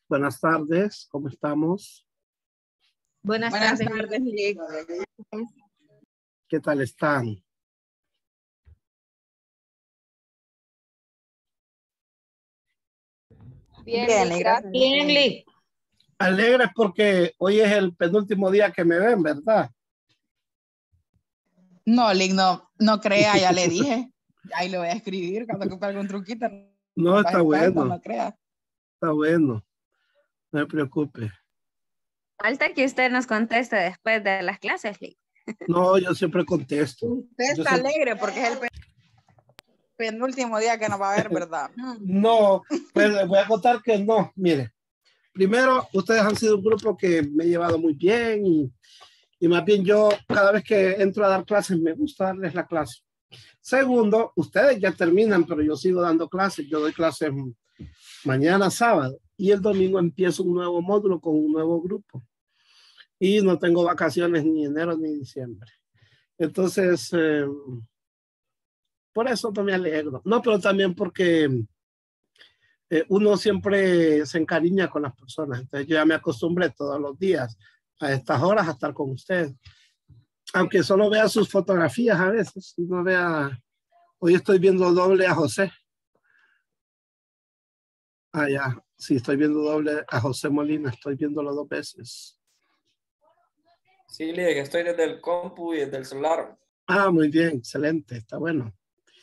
Buenas tardes, ¿cómo estamos? Buenas tardes, Lick. ¿Qué tal están? Bien, gracias. Bien, Lick. Alegres porque hoy es el penúltimo día que me ven, ¿verdad? No, Lick, no crea, ya le dije. Ahí lo voy a escribir cuando ocupe algún truquito. No, está bueno. No crea. Está bueno. No me preocupe. Falta que usted nos conteste después de las clases, Lick. No, yo siempre contesto. Usted está alegre porque es el penúltimo día que nos va a ver, ¿verdad? No, pues les voy a contar que no. Mire, primero, ustedes han sido un grupo que me he llevado muy bien y más bien yo cada vez que entro a dar clases me gusta darles la clase. Segundo, ustedes ya terminan, pero yo sigo dando clases. Yo doy clases mañana sábado y el domingo empiezo un nuevo módulo con un nuevo grupo. Y no tengo vacaciones ni enero ni diciembre. Entonces, por eso no me alegro. No, pero también porque uno siempre se encariña con las personas. Entonces yo ya me acostumbré todos los días a estas horas a estar con ustedes. Aunque solo vea sus fotografías a veces. No vea. Hoy estoy viendo doble a José. Ah, ya. Sí, estoy viendo doble a José Molina. Estoy viéndolo 2 veces. Sí, Lick, estoy desde el compu y desde el celular. Ah, muy bien. Excelente. Está bueno.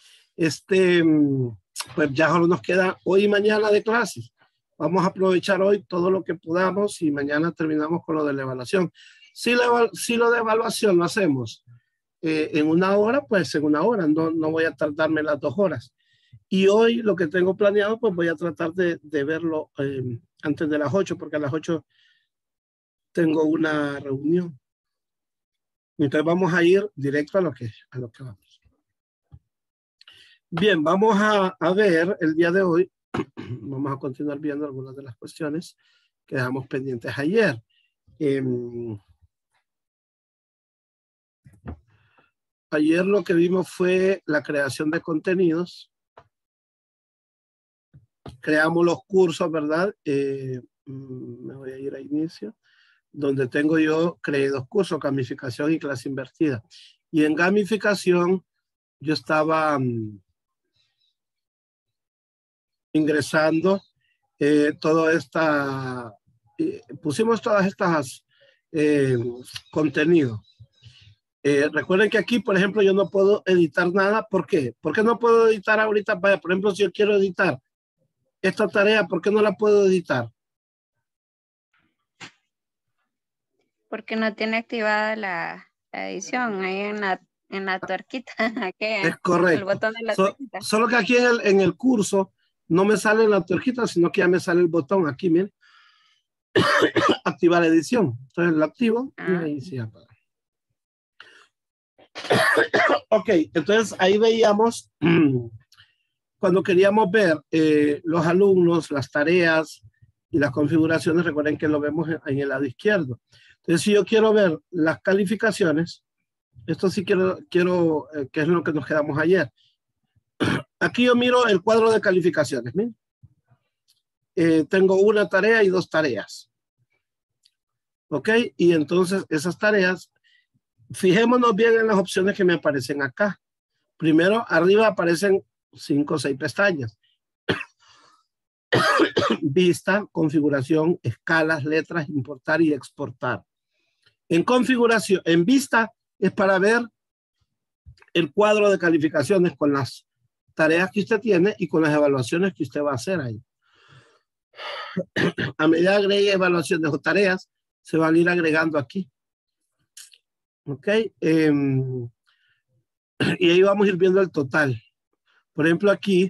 Pues ya solo nos queda hoy y mañana de clases. Vamos a aprovechar hoy todo lo que podamos y mañana terminamos con lo de la evaluación. Si lo de evaluación lo hacemos en 1 hora, pues en 1 hora. No voy a tardarme las 2 horas. Y hoy lo que tengo planeado, pues voy a tratar de verlo antes de las 8, porque a las 8 tengo una reunión. Entonces vamos a ir directo a lo que vamos. Bien, vamos a ver el día de hoy. Vamos a continuar viendo algunas de las cuestiones que dejamos pendientes ayer. Ayer lo que vimos fue la creación de contenidos. Creamos los cursos, ¿verdad? Me voy a ir a inicio, donde creé 2 cursos, gamificación y clase invertida. Y en gamificación yo estaba ingresando pusimos todas estas contenidos. Recuerden que aquí, por ejemplo, yo no puedo editar nada. ¿Por qué? ¿Por qué no puedo editar ahorita? Vaya, por ejemplo, si yo quiero editar esta tarea, ¿por qué no la puedo editar? Porque no tiene activada la edición ahí en la tuerquita. Es correcto. El botón de la tuerquita. Solo que aquí en el curso no me sale la tuerquita, sino que ya me sale el botón aquí, miren. Activar edición. Entonces lo activo y ahí se apaga. Ok, entonces ahí veíamos cuando queríamos ver los alumnos, las tareas y las configuraciones. Recuerden que lo vemos en el lado izquierdo. Entonces, si yo quiero ver las calificaciones, esto sí quiero que es lo que nos quedamos ayer. Aquí yo miro el cuadro de calificaciones. ¿Miren? Tengo una tarea y 2 tareas. ¿Ok? Y entonces esas tareas, fijémonos bien en las opciones que me aparecen acá. Primero, arriba aparecen 5 o 6 pestañas. Vista, configuración, escalas, letras, importar y exportar. En configuración, en vista es para ver el cuadro de calificaciones con las tareas que usted tiene y con las evaluaciones que usted va a hacer ahí. A medida que agregue evaluaciones o tareas, se van a ir agregando aquí. ¿Ok? Y ahí vamos a ir viendo el total. Por ejemplo, aquí,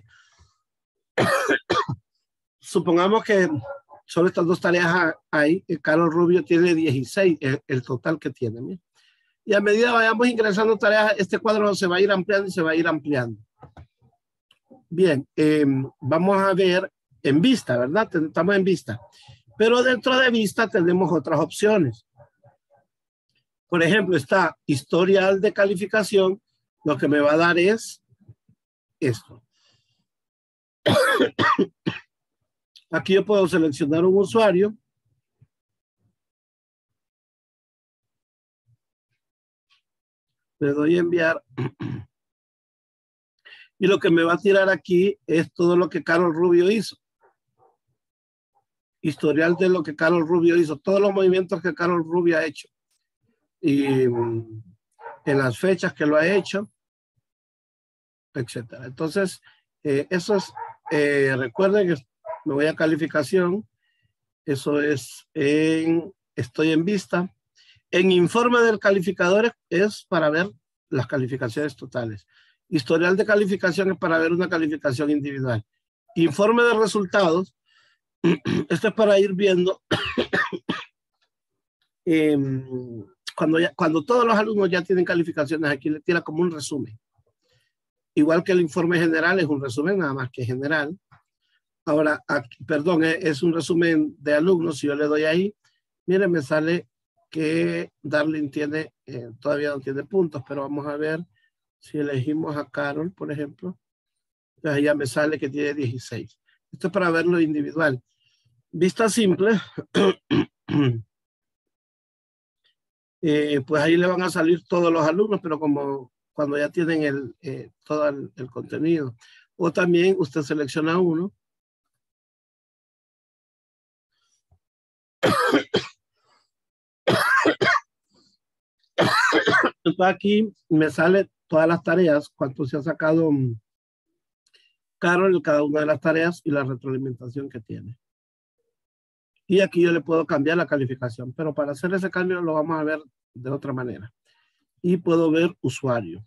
supongamos que solo estas 2 tareas hay. Carlos Rubio tiene 16, el total que tiene. ¿Mira? Y a medida que vayamos ingresando tareas, este cuadro se va a ir ampliando y se va a ir ampliando. Bien, vamos a ver en vista, ¿verdad? Estamos en vista. Pero dentro de vista tenemos otras opciones. Por ejemplo, está historial de calificación. Lo que me va a dar es esto. Aquí yo puedo seleccionar un usuario. Le doy a enviar. Y lo que me va a tirar aquí es todo lo que Carol Rubio hizo. Historial de lo que Carol Rubio hizo. Todos los movimientos que Carol Rubio ha hecho. Y en las fechas que lo ha hecho, etcétera. Entonces, eso es, recuerden que me voy a calificación. Eso es estoy en vista. En informe del calificador es para ver las calificaciones totales. Historial de calificación es para ver una calificación individual. Informe de resultados, esto es para ir viendo cuando todos los alumnos ya tienen calificaciones, aquí le tira como un resumen. Igual que el informe general es un resumen, nada más que general. Ahora, aquí, perdón, es un resumen de alumnos. Si yo le doy ahí, miren, me sale que Darling tiene, todavía no tiene puntos, pero vamos a ver si elegimos a Carol, por ejemplo. Entonces ya me sale que tiene 16. Esto es para verlo individual. Vista simple, pues ahí le van a salir todos los alumnos, pero como cuando ya tienen todo el contenido. O también usted selecciona uno. Entonces aquí me sale todas las tareas, cuánto se ha sacado Carol en cada una de las tareas y la retroalimentación que tiene. Y aquí yo le puedo cambiar la calificación, pero para hacer ese cambio lo vamos a ver de otra manera. Y puedo ver usuario.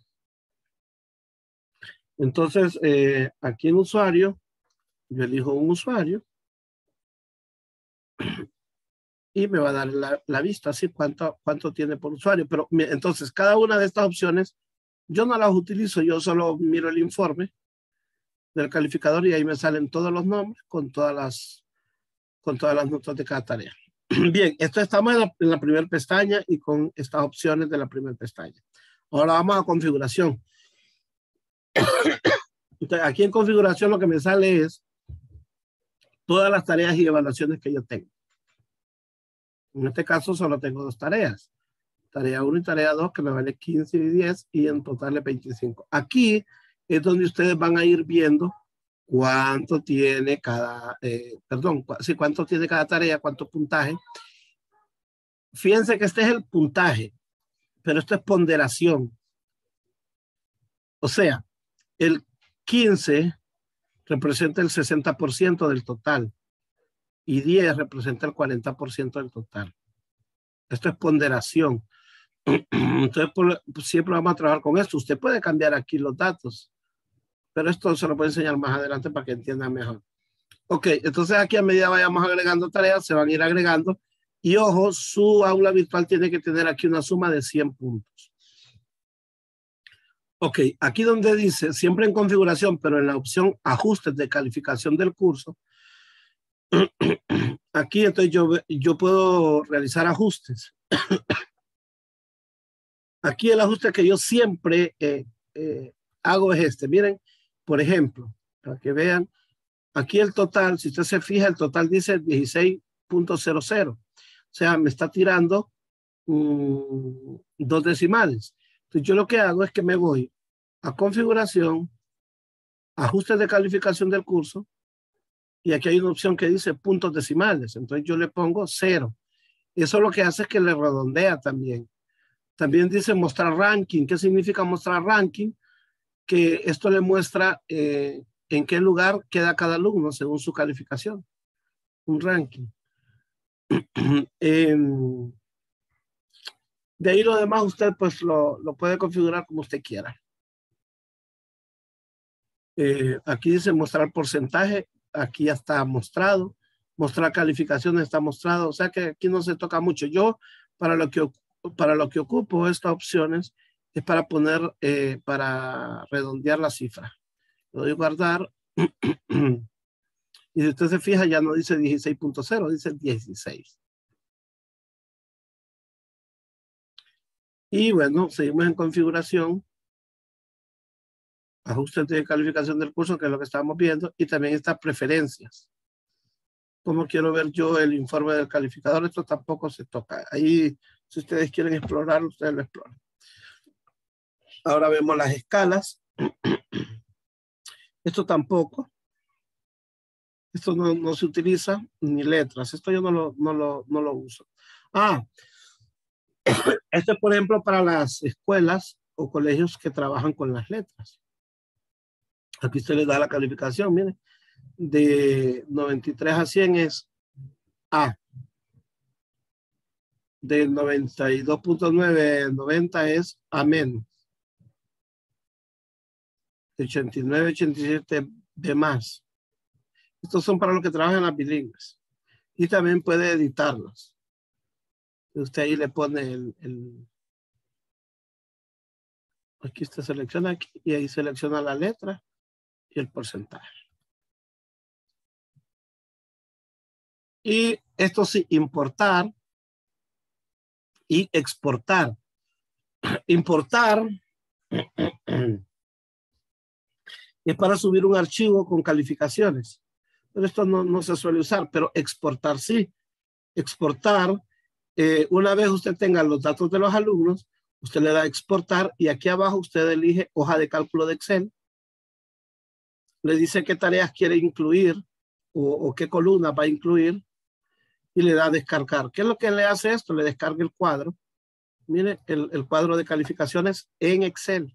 Entonces, aquí en usuario, yo elijo un usuario y me va a dar la vista, así cuánto tiene por usuario. Pero entonces, cada una de estas opciones, yo no las utilizo, yo solo miro el informe del calificador y ahí me salen todos los nombres con todas las notas de cada tarea. Bien, esto estamos en la primera pestaña y con estas opciones de la primera pestaña. Ahora vamos a configuración. Entonces, aquí en configuración lo que me sale es todas las tareas y evaluaciones que yo tengo. En este caso solo tengo dos tareas. Tarea 1 y tarea 2 que me vale 15 y 10 y en total es 25. Aquí es donde ustedes van a ir viendo cuánto tiene cada, cuánto tiene cada tarea, cuánto puntaje. Fíjense que este es el puntaje, pero esto es ponderación. O sea, el 15 representa el 60% del total y 10 representa el 40% del total. Esto es ponderación. Entonces, siempre vamos a trabajar con esto. Usted puede cambiar aquí los datos, pero esto se lo puedo enseñar más adelante para que entiendan mejor. Ok, entonces aquí a medida vayamos agregando tareas, se van a ir agregando. Y ojo, su aula virtual tiene que tener aquí una suma de 100 puntos. Ok, aquí donde dice, siempre en configuración, pero en la opción ajustes de calificación del curso, aquí entonces yo puedo realizar ajustes. Aquí el ajuste que yo siempre hago es este. Miren, por ejemplo, para que vean, aquí el total, si usted se fija, el total dice 16.00. O sea, me está tirando 2 decimales. Entonces yo lo que hago es que me voy a configuración, ajustes de calificación del curso, y aquí hay una opción que dice puntos decimales. Entonces yo le pongo 0. Eso lo que hace es que le redondea también. También dice mostrar ranking. ¿Qué significa mostrar ranking? Que esto le muestra en qué lugar queda cada alumno según su calificación. Un ranking. De ahí lo demás usted pues lo puede configurar como usted quiera. Aquí dice mostrar porcentaje. Aquí ya está mostrado. Mostrar calificaciones está mostrado. O sea que aquí no se toca mucho. Yo para lo que ocupo estas opciones es para poner, para redondear la cifra. Lo doy guardar. Y si usted se fija, ya no dice 16.0, dice 16. Y bueno, seguimos en configuración. Ajustes de calificación del curso, que es lo que estamos viendo. Y también estas preferencias. ¿Cómo quiero ver yo el informe del calificador? Esto tampoco se toca. Ahí, si ustedes quieren explorar, ustedes lo exploran. Ahora vemos las escalas. Esto tampoco. Esto no se utiliza ni letras. Esto yo no lo uso. Esto es, por ejemplo, para las escuelas o colegios que trabajan con las letras. Aquí usted les da la calificación, miren. De 93 a 100 es A. Del 92.9 a 90 es A menos. 89, 87 B más. Estos son para los que trabajan las bilingües. Y también puede editarlos. Usted ahí le pone aquí usted selecciona aquí y ahí selecciona la letra y el porcentaje. Y esto sí, importar y exportar. Importar es para subir un archivo con calificaciones. Pero esto no se suele usar, pero exportar sí. Exportar, una vez usted tenga los datos de los alumnos, usted le da a exportar y aquí abajo usted elige hoja de cálculo de Excel. Le dice qué tareas quiere incluir o qué columna va a incluir y le da a descargar. ¿Qué es lo que le hace esto? Le descarga el cuadro. Mire, el cuadro de calificaciones en Excel.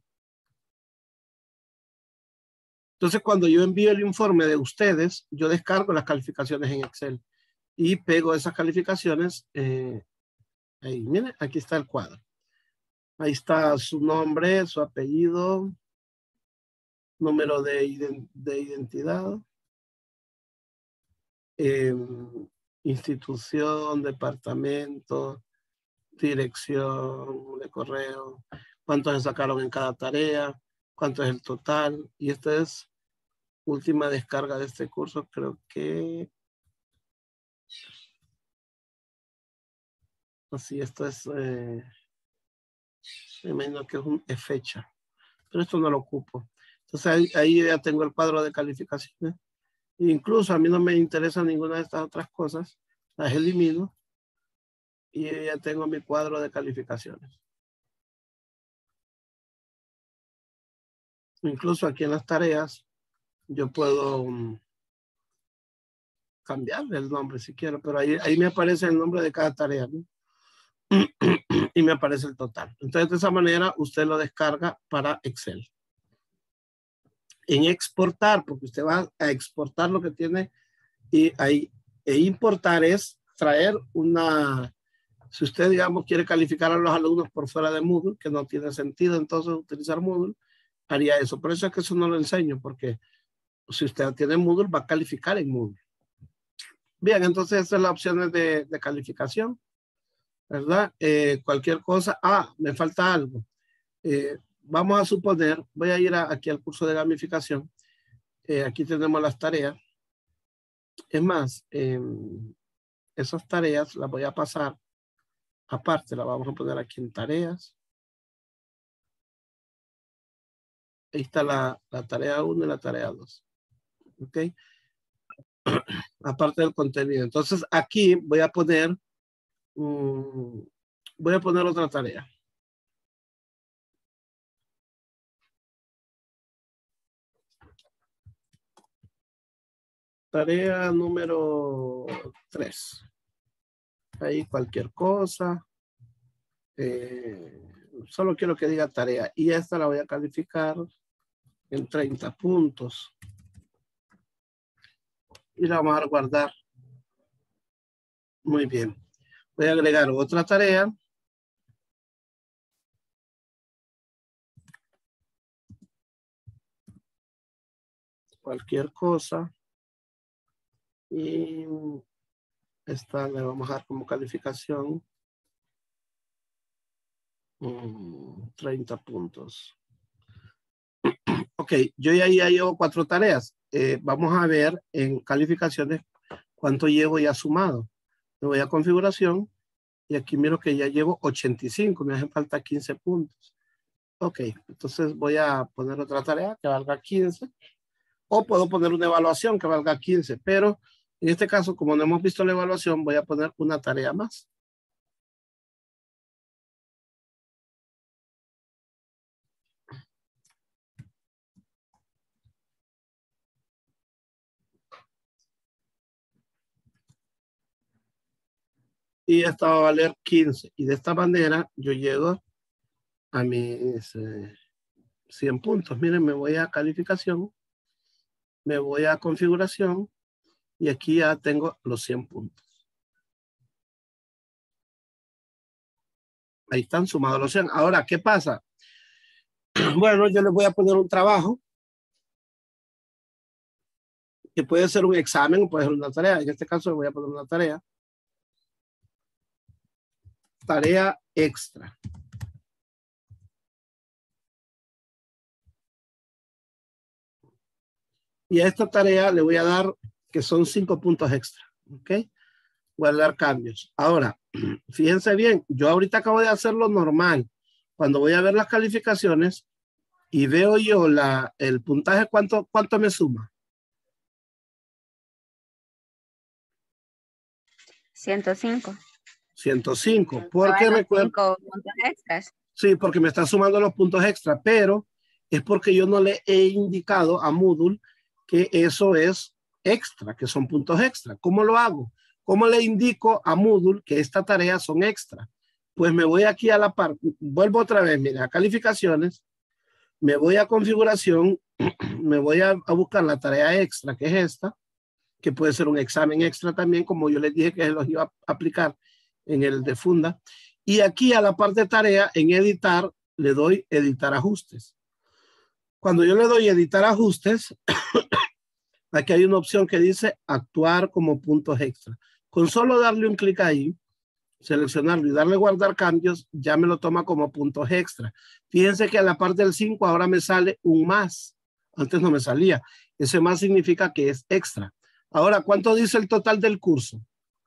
Entonces, cuando yo envío el informe de ustedes, yo descargo las calificaciones en Excel y pego esas calificaciones ahí. Miren, aquí está el cuadro. Ahí está su nombre, su apellido, número de identidad, institución, departamento, dirección de correo, cuántos se sacaron en cada tarea, cuánto es el total. Y esta es última descarga de este curso, creo que... Así, esto es... me imagino que es fecha, pero esto no lo ocupo. Entonces ahí ya tengo el cuadro de calificaciones. Incluso a mí no me interesa ninguna de estas otras cosas, las elimino y ya tengo mi cuadro de calificaciones. Incluso aquí en las tareas yo puedo cambiarle el nombre si quiero, pero ahí me aparece el nombre de cada tarea, ¿no? Y me aparece el total. Entonces de esa manera usted lo descarga para Excel. En exportar, porque usted va a exportar lo que tiene y ahí, importar es traer una, si usted digamos quiere calificar a los alumnos por fuera de Moodle, que no tiene sentido entonces utilizar Moodle, haría eso. Por eso es que eso no lo enseño, porque si usted tiene Moodle va a calificar en Moodle. Bien, entonces estas son las opciones de calificación, ¿verdad? Cualquier cosa, me falta algo. Vamos a suponer, voy a ir aquí al curso de gamificación. Aquí tenemos las tareas. Es más, esas tareas las voy a pasar aparte, las vamos a poner aquí en tareas. Ahí está la tarea 1 y la tarea 2. ¿Ok? Aparte del contenido. Entonces aquí voy a poner otra tarea. Tarea número 3. Ahí cualquier cosa. Solo quiero que diga tarea. Y esta la voy a calificar en 30 puntos. Y la vamos a guardar. Muy bien. Voy a agregar otra tarea. Cualquier cosa. Y esta le vamos a dar como calificación 30 puntos. Ok, yo ya llevo 4 tareas. Vamos a ver en calificaciones cuánto llevo ya sumado. Me voy a configuración y aquí miro que ya llevo 85. Me hacen falta 15 puntos. Ok, entonces voy a poner otra tarea que valga 15. O puedo poner una evaluación que valga 15, pero En este caso, como no hemos visto la evaluación, voy a poner una tarea más. Y esta va a valer 15. Y de esta manera yo llego a mis 100 puntos. Miren, me voy a calificación, me voy a configuración y aquí ya tengo los 100 puntos. Ahí están sumados los 100. Ahora, ¿qué pasa? Bueno, yo les voy a poner un trabajo que puede ser un examen o puede ser una tarea. En este caso, le voy a poner una tarea. Tarea extra. Y a esta tarea le voy a dar que son 5 puntos extra. ¿Ok? Guardar cambios. Ahora, fíjense bien, yo ahorita acabo de hacer lo normal. Cuando voy a ver las calificaciones y veo yo el puntaje, ¿cuánto me suma? 105. 105. Porque Los recuerdo. 5 puntos extras. Sí, porque me está sumando los puntos extra, pero es porque yo no le he indicado a Moodle que eso es extra, que son puntos extra. ¿Cómo lo hago? ¿Cómo le indico a Moodle que esta tarea son extra? Pues me voy aquí a la parte, vuelvo otra vez, mira, a calificaciones, me voy a configuración, me voy a buscar la tarea extra, que es esta, que puede ser un examen extra también, como yo les dije que los iba a aplicar en el de funda. Y aquí a la parte de tarea, en editar, le doy editar ajustes. Cuando yo le doy editar ajustes, aquí hay una opción que dice actuar como puntos extra. Con solo darle un clic ahí, seleccionarlo y darle guardar cambios, ya me lo toma como puntos extra. Fíjense que a la parte del 5 ahora me sale un más. Antes no me salía. Ese más significa que es extra. Ahora, ¿cuánto dice el total del curso?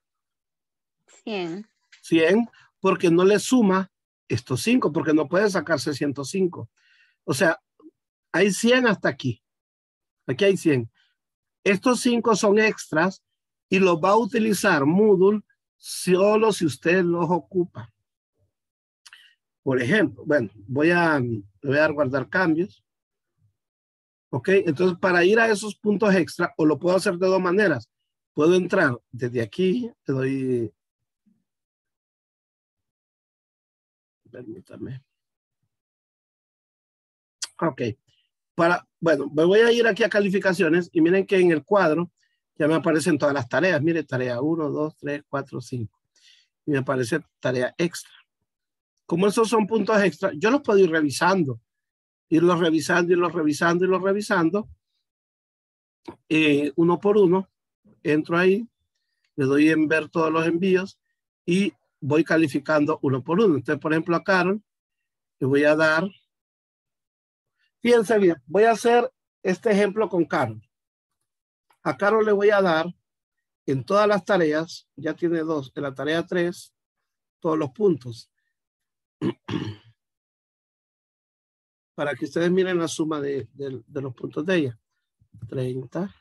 100. 100, porque no le suma estos 5, porque no puede sacarse 105. O sea, hay 100 hasta aquí. Aquí hay 100. Estos 5 son extras y los va a utilizar Moodle solo si usted los ocupa. Por ejemplo, bueno, le voy a dar guardar cambios. Ok, entonces para ir a esos puntos extra, o lo puedo hacer de dos maneras. Puedo entrar desde aquí, le doy... Permítame. Ok. Bueno, me voy a ir aquí a calificaciones y miren que en el cuadro ya me aparecen todas las tareas. Mire, tarea 1, 2, 3, 4, 5. Y me aparece tarea extra. Como esos son puntos extra, yo los puedo ir revisando. Irlos revisando, irlos revisando, irlos revisando. Uno por uno. Entro ahí, le doy en ver todos los envíos y voy calificando uno por uno. Entonces, por ejemplo, a Carol le voy a dar... Fíjense bien, voy a hacer este ejemplo con Carol. A Carol le voy a dar en todas las tareas, ya tiene 2, en la tarea 3, todos los puntos. Para que ustedes miren la suma de los puntos de ella. 30.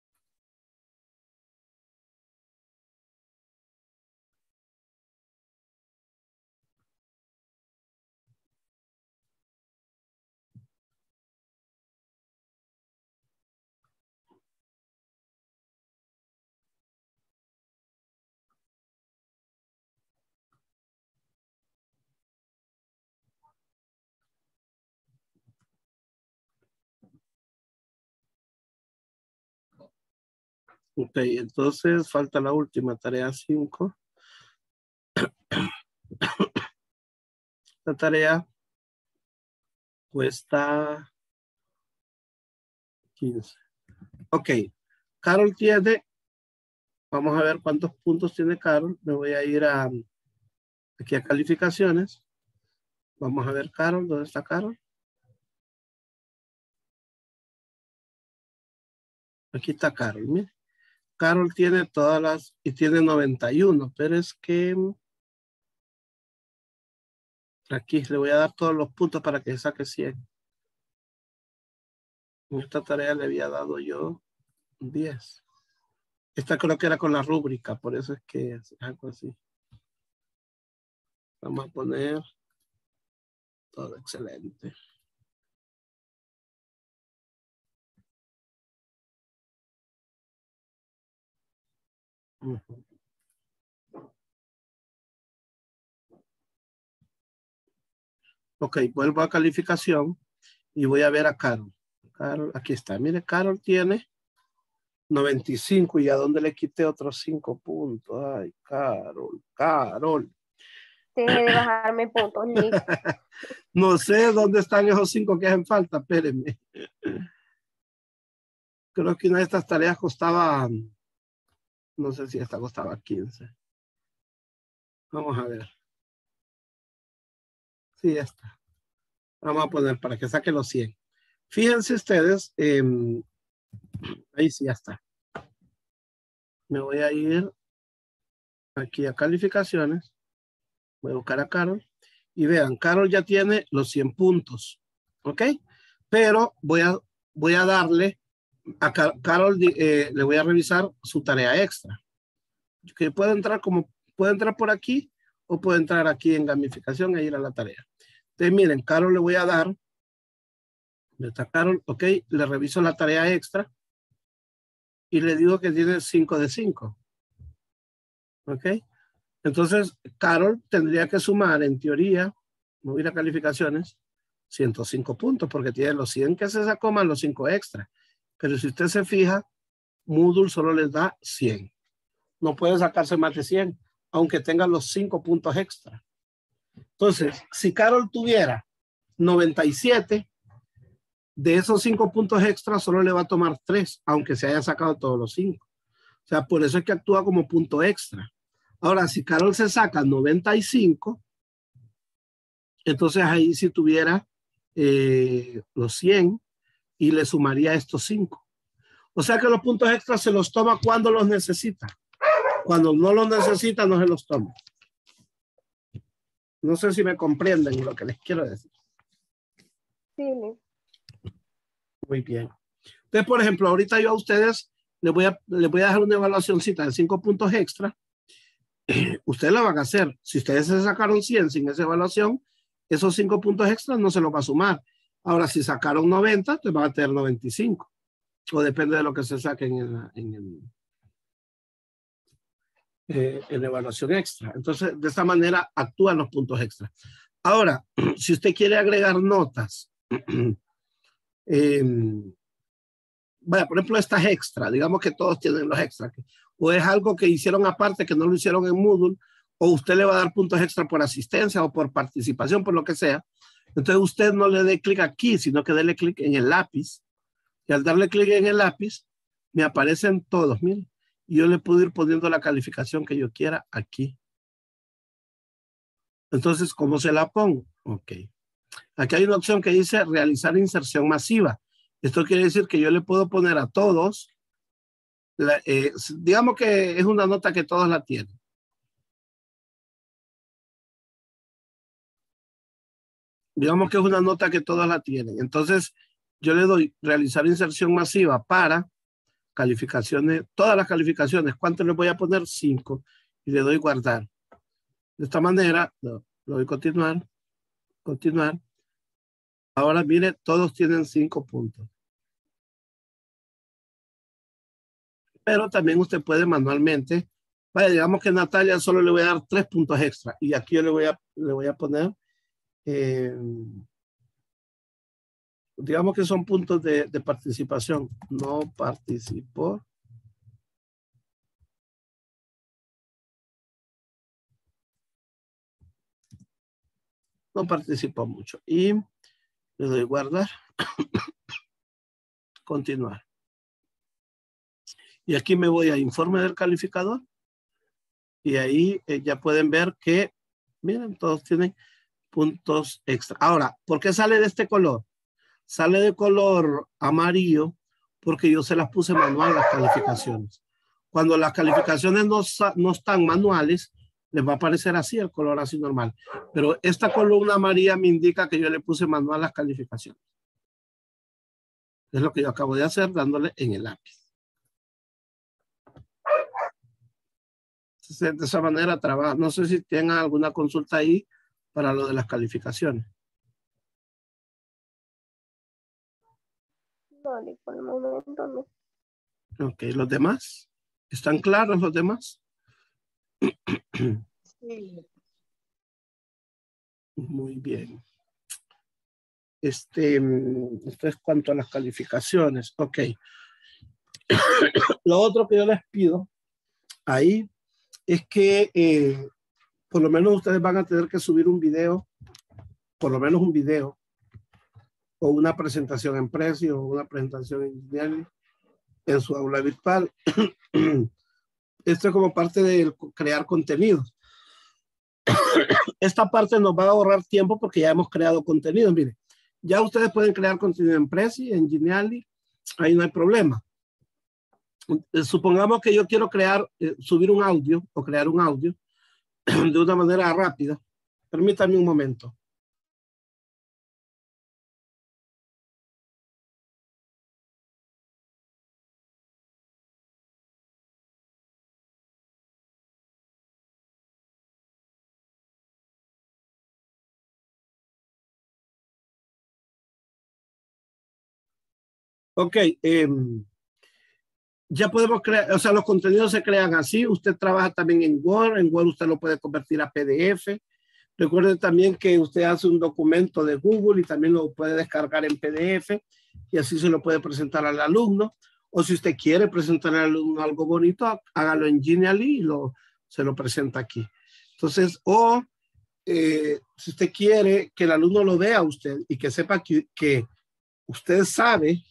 Ok, entonces falta la última, tarea 5. La tarea cuesta 15. Ok, Carol tiene, vamos a ver cuántos puntos tiene Carol. Me voy a ir aquí a calificaciones. Vamos a ver Carol, ¿dónde está Carol? Aquí está Carol, mire. Carol tiene todas las, y tiene 91, pero es que aquí le voy a dar todos los puntos para que saque 100. En esta tarea le había dado yo 10. Esta creo que era con la rúbrica, por eso es que es algo así. Vamos a poner todo excelente. Uh-huh. Ok, vuelvo a calificación y voy a ver a Carol. Carol, aquí está. Mire, Carol tiene 95 y a dónde le quité otros 5 puntos. Ay, Carol, Carol. Deje de bajarme puntos, Nick. No sé dónde están esos 5 que hacen falta, espérenme. Creo que una de estas tareas costaba, no sé si esta costaba 15. Vamos a ver. Sí, esta. Vamos a poner para que saque los 100. Fíjense ustedes, ahí sí ya está. Me voy a ir aquí a calificaciones. Voy a buscar a Carol. Y vean, Carol ya tiene los 100 puntos. ¿Ok? Pero voy a darle a Carol, le voy a revisar su tarea extra. Que puede entrar por aquí o puede entrar aquí en gamificación e ir a la tarea. Entonces, miren, Carol le voy a dar. Está Carol, ok, le reviso la tarea extra y le digo que tiene 5 de 5. Ok. Entonces, Carol tendría que sumar, en teoría, me voy a ir a calificaciones, 105 puntos, porque tiene los 100 que se sacó más los 5 extra. Pero si usted se fija, Moodle solo les da 100. No puede sacarse más de 100, aunque tenga los 5 puntos extra. Entonces, si Carol tuviera 97, de esos 5 puntos extra solo le va a tomar 3, aunque se haya sacado todos los 5. O sea, por eso es que actúa como punto extra. Ahora, si Carol se saca 95, entonces ahí sí tuviera los 100 y le sumaría estos 5. O sea que los puntos extras se los toma cuando los necesita. Cuando no los necesita, no se los toma. No sé si me comprenden lo que les quiero decir. Sí. Muy bien. Entonces, por ejemplo, ahorita yo a ustedes les voy a dejar una evaluacióncita de 5 puntos extra. Ustedes la van a hacer. Si ustedes se sacaron 100 sin esa evaluación, esos 5 puntos extras no se los va a sumar. Ahora, si sacaron 90, pues van a tener 95. O depende de lo que se saquen en la evaluación extra. Entonces, de esta manera actúan los puntos extra. Ahora, si usted quiere agregar notas, vaya, por ejemplo, estas extra, digamos que todos tienen los extras, o es algo que hicieron aparte que no lo hicieron en Moodle, o usted le va a dar puntos extra por asistencia o por participación, por lo que sea. Entonces usted no le dé clic aquí, sino que déle clic en el lápiz, y al darle clic en el lápiz, me aparecen todos, miren, y yo le puedo ir poniendo la calificación que yo quiera aquí. Entonces, ¿cómo se la pongo? Ok. Aquí hay una opción que dice realizar inserción masiva. Esto quiere decir que yo le puedo poner a todos, digamos que es una nota que todos la tienen. Digamos que es una nota que todos la tienen. Entonces, yo le doy realizar inserción masiva para calificaciones, todas las calificaciones. ¿Cuánto le voy a poner? 5. Y le doy guardar. De esta manera, le doy continuar, continuar. Ahora, mire, todos tienen 5 puntos. Pero también usted puede manualmente, vaya, digamos que a Natalia solo le voy a dar 3 puntos extra. Y aquí yo le voy a poner, digamos que son puntos de participación. No participó. No participó mucho. Y le doy guardar. Continuar. Y aquí me voy a informe del calificador. Y ahí ya pueden ver que, miren, todos tienen puntos extra. Ahora, ¿por qué sale de este color? Sale de color amarillo porque yo se las puse manual las calificaciones. Cuando las calificaciones no están manuales, les va a aparecer así, el color así normal. Pero esta columna amarilla me indica que yo le puse manual las calificaciones. Es lo que yo acabo de hacer dándole en el lápiz. De esa manera trabaja. No sé si tengan alguna consulta ahí para lo de las calificaciones. No, Lick, por el momento no. Ok, ¿los demás? ¿Están claros los demás? Sí. Muy bien. Esto es cuanto a las calificaciones. Ok. Lo otro que yo les pido ahí es que por lo menos ustedes van a tener que subir un video, por lo menos un video, o una presentación en Prezi o una presentación en Genially en su aula virtual. Esto es como parte de crear contenido. Esta parte nos va a ahorrar tiempo porque ya hemos creado contenido. Miren, ya ustedes pueden crear contenido en Prezi, en Genially, ahí no hay problema. Supongamos que yo quiero subir un audio o crear un audio de una manera rápida. Permítanme un momento. Ok, ya podemos crear, o sea, los contenidos se crean así. Usted trabaja también en Word usted lo puede convertir a PDF. Recuerde también que usted hace un documento de Google y también lo puede descargar en PDF y así se lo puede presentar al alumno. O si usted quiere presentar al alumno algo bonito, hágalo en Genially y se lo presenta aquí. Entonces, si usted quiere que el alumno lo vea a usted y que sepa que usted sabe,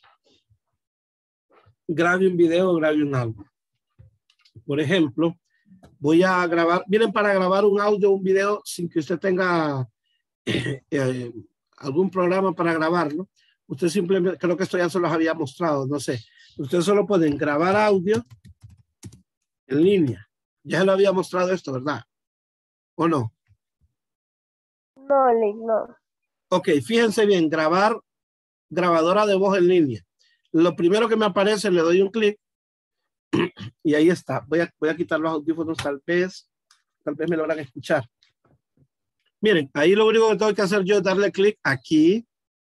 grabe un video, grabe un audio. Por ejemplo, voy a grabar, miren, para grabar un audio, un video sin que usted tenga algún programa para grabarlo, usted simplemente, creo que esto ya se los había mostrado, no sé, ustedes solo pueden grabar audio en línea. Ya se lo había mostrado esto, ¿verdad? ¿O no? No, Lick, no. Ok, fíjense bien, grabadora de voz en línea. Lo primero que me aparece, le doy un clic y ahí está. Voy a quitar los audífonos, tal vez me logran escuchar. Miren, ahí lo único que tengo que hacer yo es darle clic aquí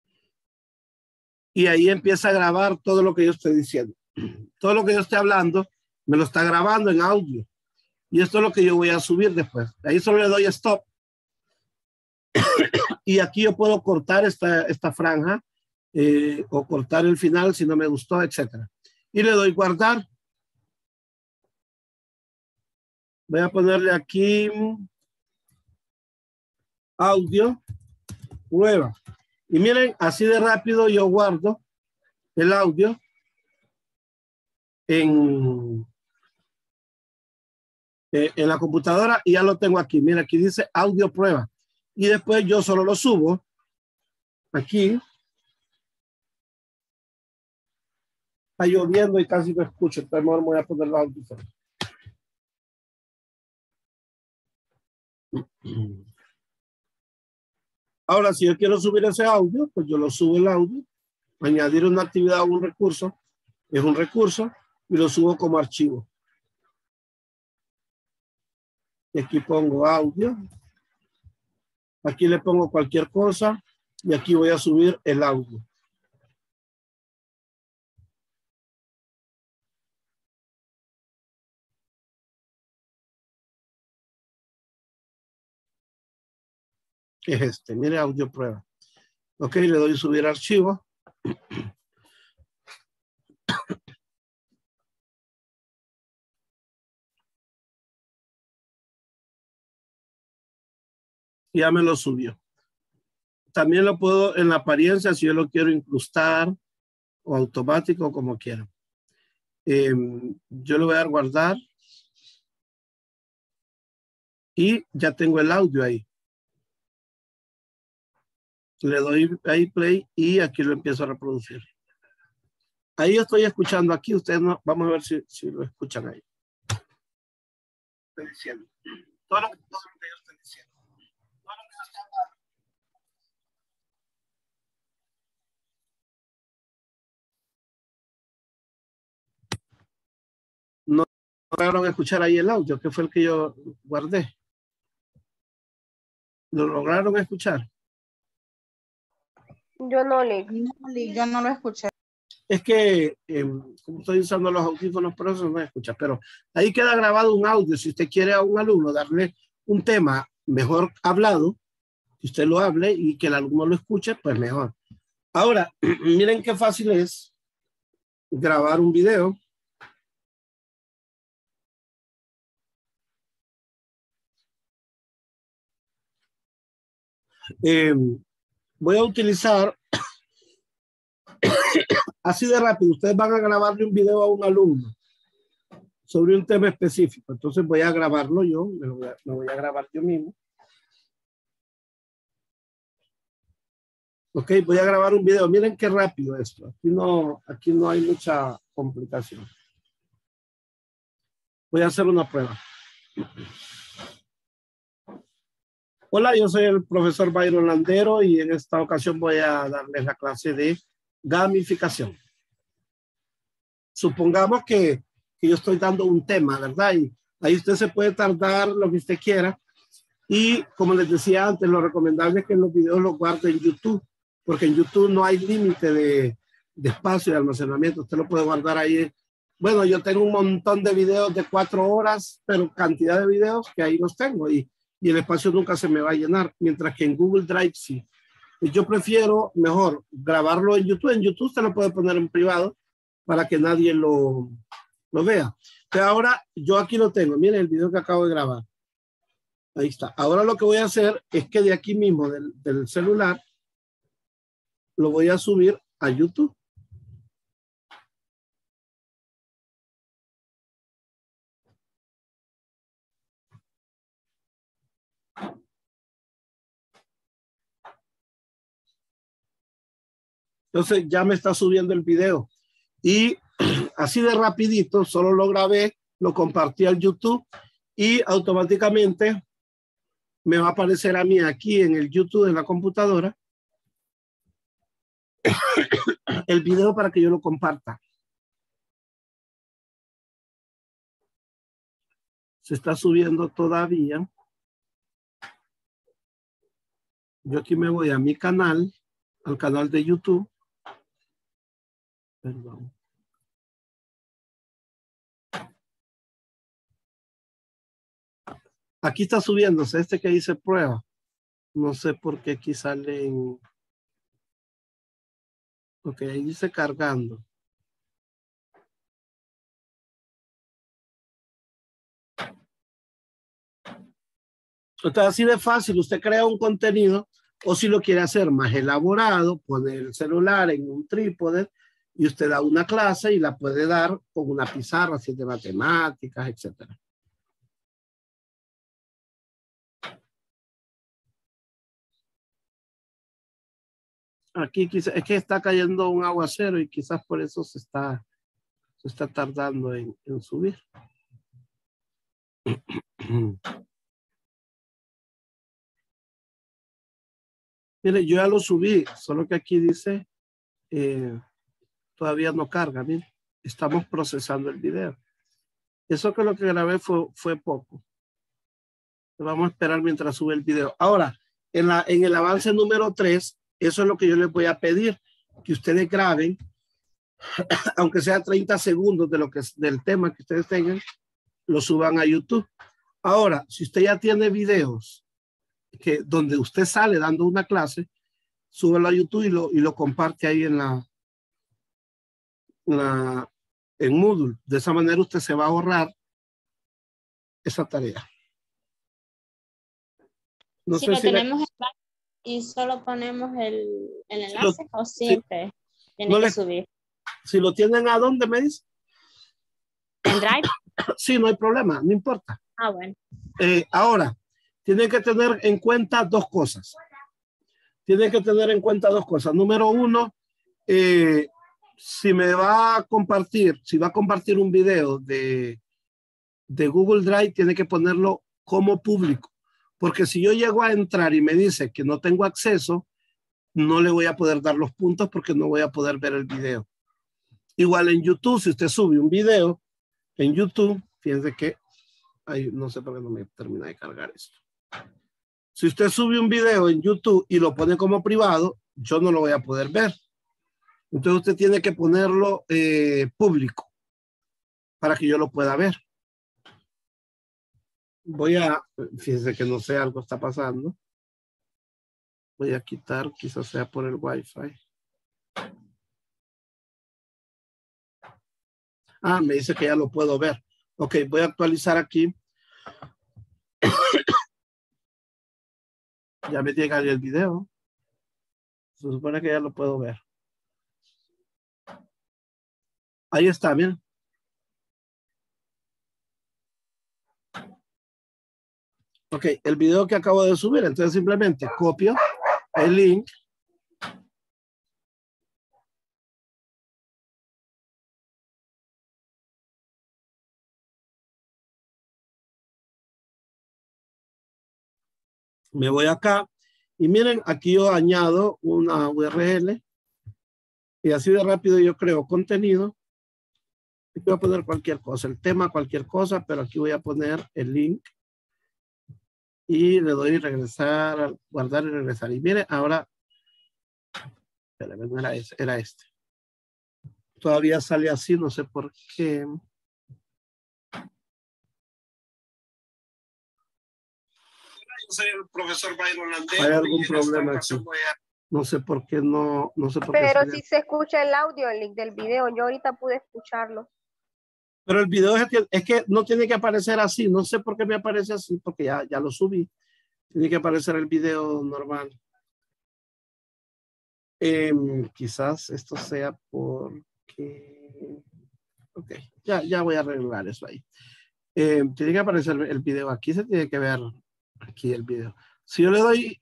y ahí empieza a grabar todo lo que yo estoy diciendo. Todo lo que yo estoy hablando me lo está grabando en audio y esto es lo que yo voy a subir después. Ahí solo le doy stop y aquí yo puedo cortar esta franja o cortar el final si no me gustó, etcétera. Y le doy guardar. Voy a ponerle aquí audio, prueba. Y miren, así de rápido yo guardo el audio en la computadora y ya lo tengo aquí. Mira, aquí dice audio prueba. Y después yo solo lo subo aquí. Está lloviendo y casi no escucho. Entonces mejor voy a poner los audífonos. Ahora, si yo quiero subir ese audio, pues yo lo subo el audio. Añadir una actividad o un recurso es un recurso y lo subo como archivo. Y aquí pongo audio. Aquí le pongo cualquier cosa y aquí voy a subir el audio. Que es este, mire, audio prueba. Ok, le doy subir archivo. Y ya me lo subió. También lo puedo en la apariencia si yo lo quiero incrustar o automático, como quiera. Yo le voy a dar guardar y ya tengo el audio ahí. Le doy ahí play y aquí lo empiezo a reproducir. Ahí estoy escuchando aquí, ustedes no, vamos a ver si lo escuchan ahí. Estoy diciendo. Todo lo que yo estoy diciendo. Todo lo que yo estoy hablando. No lograron escuchar ahí el audio, que fue el que yo guardé. ¿Lo lograron escuchar? Yo no, Lick. No, Lick, yo no lo escuché. Es que como estoy usando los audífonos, por eso no escucha, pero ahí queda grabado un audio. Si usted quiere a un alumno darle un tema mejor hablado, que usted lo hable y que el alumno lo escuche, pues mejor. Ahora, miren qué fácil es grabar un video. Voy a utilizar así de rápido. Ustedes van a grabarle un video a un alumno sobre un tema específico. Entonces voy a grabarlo yo, me voy a grabar yo mismo. Ok, voy a grabar un video. Miren qué rápido esto. Aquí no hay mucha complicación. Voy a hacer una prueba. Hola, yo soy el profesor Byron Landero y en esta ocasión voy a darles la clase de gamificación. Supongamos que yo estoy dando un tema, ¿verdad? Y ahí usted se puede tardar lo que usted quiera. Y como les decía antes, lo recomendable es que los videos los guarde en YouTube, porque en YouTube no hay límite de espacio de almacenamiento. Usted lo puede guardar ahí. Bueno, yo tengo un montón de videos de 4 horas, pero cantidad de videos que ahí los tengo y el espacio nunca se me va a llenar, mientras que en Google Drive sí. Yo prefiero mejor grabarlo en YouTube. En YouTube usted lo puede poner en privado para que nadie lo vea. Pero ahora yo aquí lo tengo. Miren el video que acabo de grabar. Ahí está. Ahora lo que voy a hacer es que de aquí mismo del celular lo voy a subir a YouTube. Entonces ya me está subiendo el video y así de rapidito, solo lo grabé, lo compartí al YouTube y automáticamente me va a aparecer a mí aquí en el YouTube de la computadora el video para que yo lo comparta. Se está subiendo todavía. Yo aquí me voy a mi canal, al canal de YouTube. Perdón. Aquí está subiéndose este que dice prueba. No sé por qué aquí sale en... Ok, ahí dice cargando. Entonces así de fácil, usted crea un contenido o si lo quiere hacer más elaborado, pone el celular en un trípode y usted da una clase y la puede dar con una pizarra, así de matemáticas, etcétera. Aquí quizás, es que está cayendo un aguacero y quizás por eso se está tardando en subir. Mire, yo ya lo subí, solo que aquí dice todavía no carga. Mire, estamos procesando el video. Eso que lo que grabé fue poco. Vamos a esperar mientras sube el video. Ahora, en el avance número 3, eso es lo que yo les voy a pedir, que ustedes graben, aunque sea 30 segundos del tema que ustedes tengan, lo suban a YouTube. Ahora, si usted ya tiene videos donde usted sale dando una clase, súbelo a YouTube y lo comparte ahí en Moodle. De esa manera usted se va a ahorrar esa tarea. No si sé lo si tenemos y solo ponemos el enlace o siempre tiene no que subir. Si lo tienen ¿a dónde me dice? ¿En Drive? Sí, no hay problema, no importa. Ah, bueno. Ahora, tienen que tener en cuenta dos cosas. Número 1, si va a compartir un video de Google Drive, tiene que ponerlo como público. Porque si yo llego a entrar y me dice que no tengo acceso, no le voy a poder dar los puntos porque no voy a poder ver el video. Igual en YouTube, si usted sube un video en YouTube, fíjense que no sé por qué no me termina de cargar esto. Si usted sube un video en YouTube y lo pone como privado, yo no lo voy a poder ver. Entonces usted tiene que ponerlo público para que yo lo pueda ver. Fíjense que no sé, algo está pasando. Voy a quitar, quizás sea por el Wi-Fi. Ah, me dice que ya lo puedo ver. Ok, voy a actualizar aquí. Ya me llega el video. Se supone que ya lo puedo ver. Ahí está, miren. Ok, el video que acabo de subir. Entonces simplemente copio el link. Me voy acá y miren, aquí yo añado una URL y así de rápido yo creo contenido. Y voy a poner cualquier cosa, el tema, cualquier cosa, pero aquí voy a poner el link y le doy regresar, guardar y regresar. Y mire, ahora, espérame, no era ese, era este. Todavía sale así, no sé por qué. Yo soy el profesor Byron Landero. Hay algún problema aquí. No sé por qué no sé por qué. Pero sí se escucha el audio, el link del video. Yo ahorita pude escucharlo. Pero el video es que no tiene que aparecer así. No sé por qué me aparece así, porque ya lo subí. Tiene que aparecer el video normal. Quizás esto sea porque... Ok, ya voy a arreglar eso ahí. Tiene que aparecer el video aquí. Se tiene que ver aquí el video. Si yo le doy...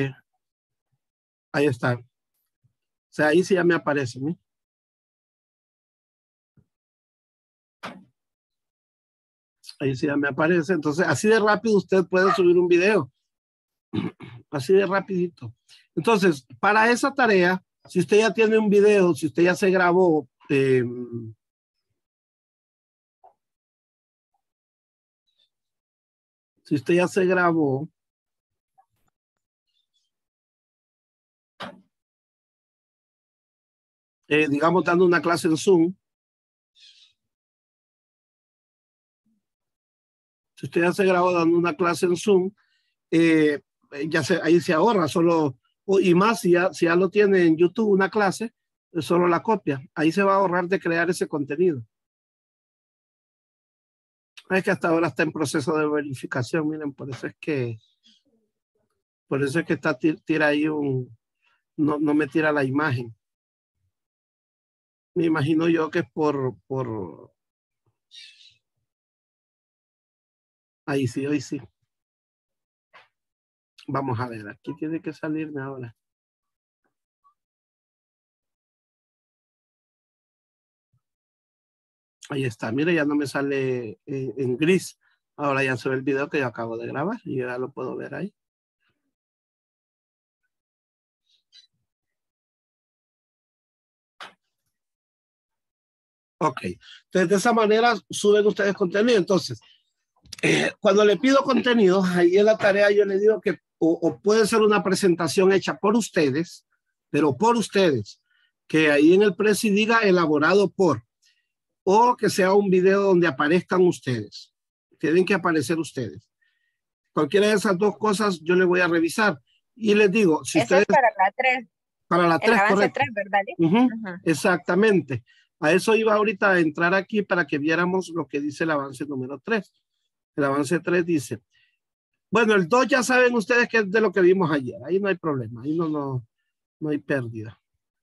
ahí está. O sea, ahí sí ya me aparece, ¿sí? Ahí sí ya me aparece. Entonces, así de rápido usted puede subir un video. Así de rapidito. Entonces, para esa tarea, si usted ya tiene un video, si usted ya se grabó, si usted ya se grabó, digamos, dando una clase en Zoom, si usted ya se grabó dando una clase en Zoom, ahí se ahorra solo, y más si ya lo tiene en YouTube una clase, solo la copia. Ahí se va a ahorrar de crear ese contenido. Es que hasta ahora está en proceso de verificación, miren, por eso es que está tira ahí no me tira la imagen. Me imagino yo que es por ahí sí, hoy sí. Vamos a ver, aquí tiene que salirme ahora. Ahí está, mire, ya no me sale en gris. Ahora ya se ve el video que yo acabo de grabar y ya lo puedo ver ahí. Ok, entonces de esa manera suben ustedes contenido. Entonces, cuando le pido contenido, ahí en la tarea yo le digo que o puede ser una presentación hecha por ustedes, pero por ustedes, que ahí en el Prezi diga elaborado por, o que sea un video donde aparezcan ustedes. Tienen que aparecer ustedes. Cualquiera de esas dos cosas yo le voy a revisar. Y les digo, si Eso ustedes... es para la 3. Para la 3, el avance correcto. 3, ¿verdad? Exactamente. A eso iba ahorita a entrar aquí para que viéramos lo que dice el avance número 3. El avance 3 dice, bueno, el 2 ya saben ustedes que es de lo que vimos ayer. Ahí no hay problema, ahí no hay pérdida.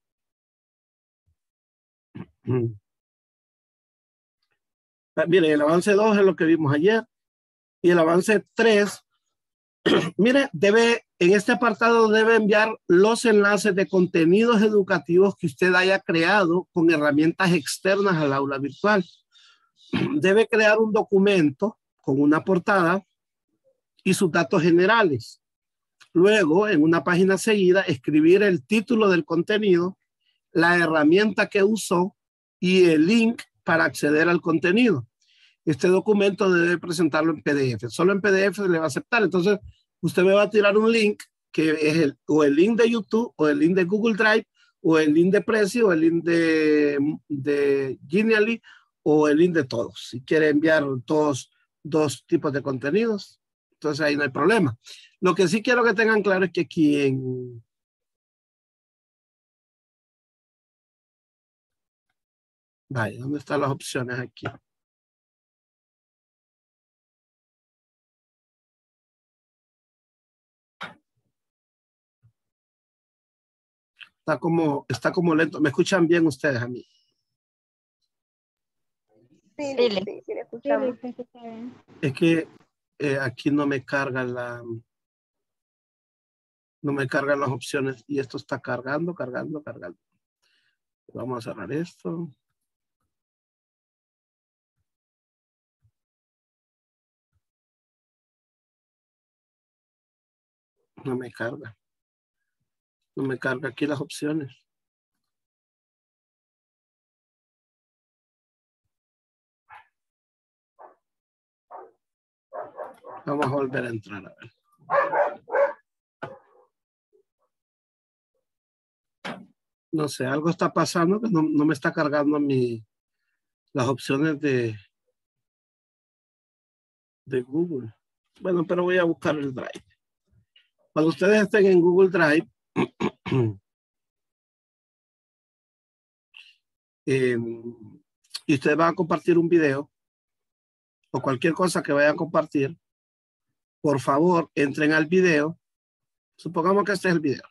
Miren, el avance 2 es lo que vimos ayer. Y el avance 3, mire, en este apartado debe enviar los enlaces de contenidos educativos que usted haya creado con herramientas externas al aula virtual. Debe crear un documento con una portada y sus datos generales. Luego, en una página seguida, escribir el título del contenido, la herramienta que usó y el link para acceder al contenido. este documento debe presentarlo en PDF. Solo en PDF se le va a aceptar. Entonces, usted me va a tirar un link que es o el link de YouTube, o el link de Google Drive, o el link de Prezi, o el link de Genially, o el link de todos. Si quiere enviar todos dos tipos de contenidos, entonces ahí no hay problema. Lo que sí quiero que tengan claro es que aquí en... Vaya, ¿dónde están las opciones aquí? Está como lento. ¿Me escuchan bien ustedes a mí? Sí, Sí, sí, le escuchamos. Es que aquí no me cargan no me cargan las opciones y esto está cargando. Vamos a cerrar esto. No me carga. No me carga aquí las opciones. Vamos a volver a entrar a ver. No sé, algo está pasando que no me está cargando las opciones de Google. Bueno, pero voy a buscar el Drive. Cuando ustedes estén en Google Drive, y ustedes van a compartir un video o cualquier cosa que vayan a compartir, por favor, entren al video. Supongamos que este es el video.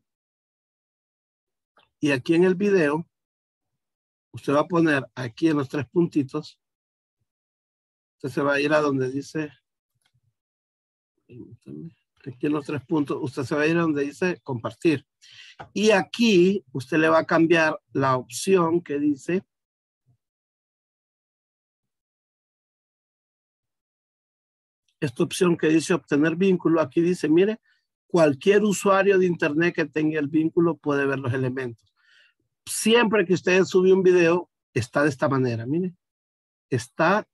Y aquí en el video, usted va a poner aquí en los tres puntitos. Usted se va a ir a donde dice, aquí en los tres puntos, usted se va a ir a donde dice compartir. Y aquí usted le va a cambiar la opción que dice esta opción que dice obtener vínculo. Aquí dice, mire, cualquier usuario de internet que tenga el vínculo puede ver los elementos. Siempre que usted sube un video, está de esta manera, mire. Está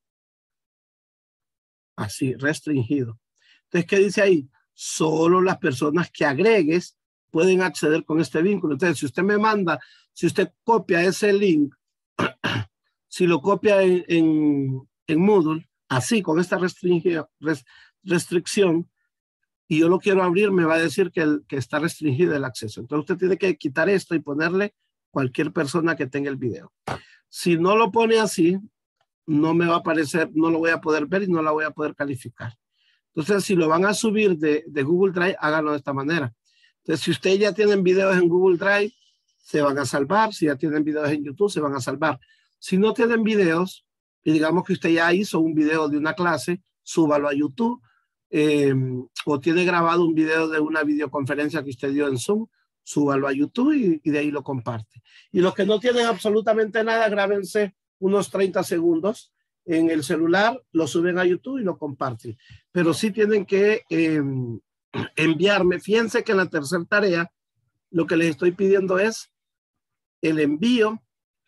así, restringido. Entonces, ¿qué dice ahí? Solo las personas que agregues pueden acceder con este vínculo. Entonces, si usted me manda, si usted copia ese link, si lo copia en Moodle, así, con esta restricción, y yo lo quiero abrir, me va a decir que está restringido el acceso. Entonces, usted tiene que quitar esto y ponerle cualquier persona que tenga el video. Si no lo pone así, no me va a aparecer, no lo voy a poder ver y no la voy a poder calificar. Entonces, si lo van a subir de Google Drive, háganlo de esta manera. Entonces, si ustedes ya tienen videos en Google Drive, se van a salvar. Si ya tienen videos en YouTube, se van a salvar. Si no tienen videos, y digamos que usted ya hizo un video de una clase, súbalo a YouTube, o tiene grabado un video de una videoconferencia que usted dio en Zoom, súbalo a YouTube y de ahí lo comparte. Y los que no tienen absolutamente nada, grábense unos 30 segundos en el celular, lo suben a YouTube y lo comparten. Pero sí tienen que enviarme. Fíjense que en la tercera tarea, lo que les estoy pidiendo es el envío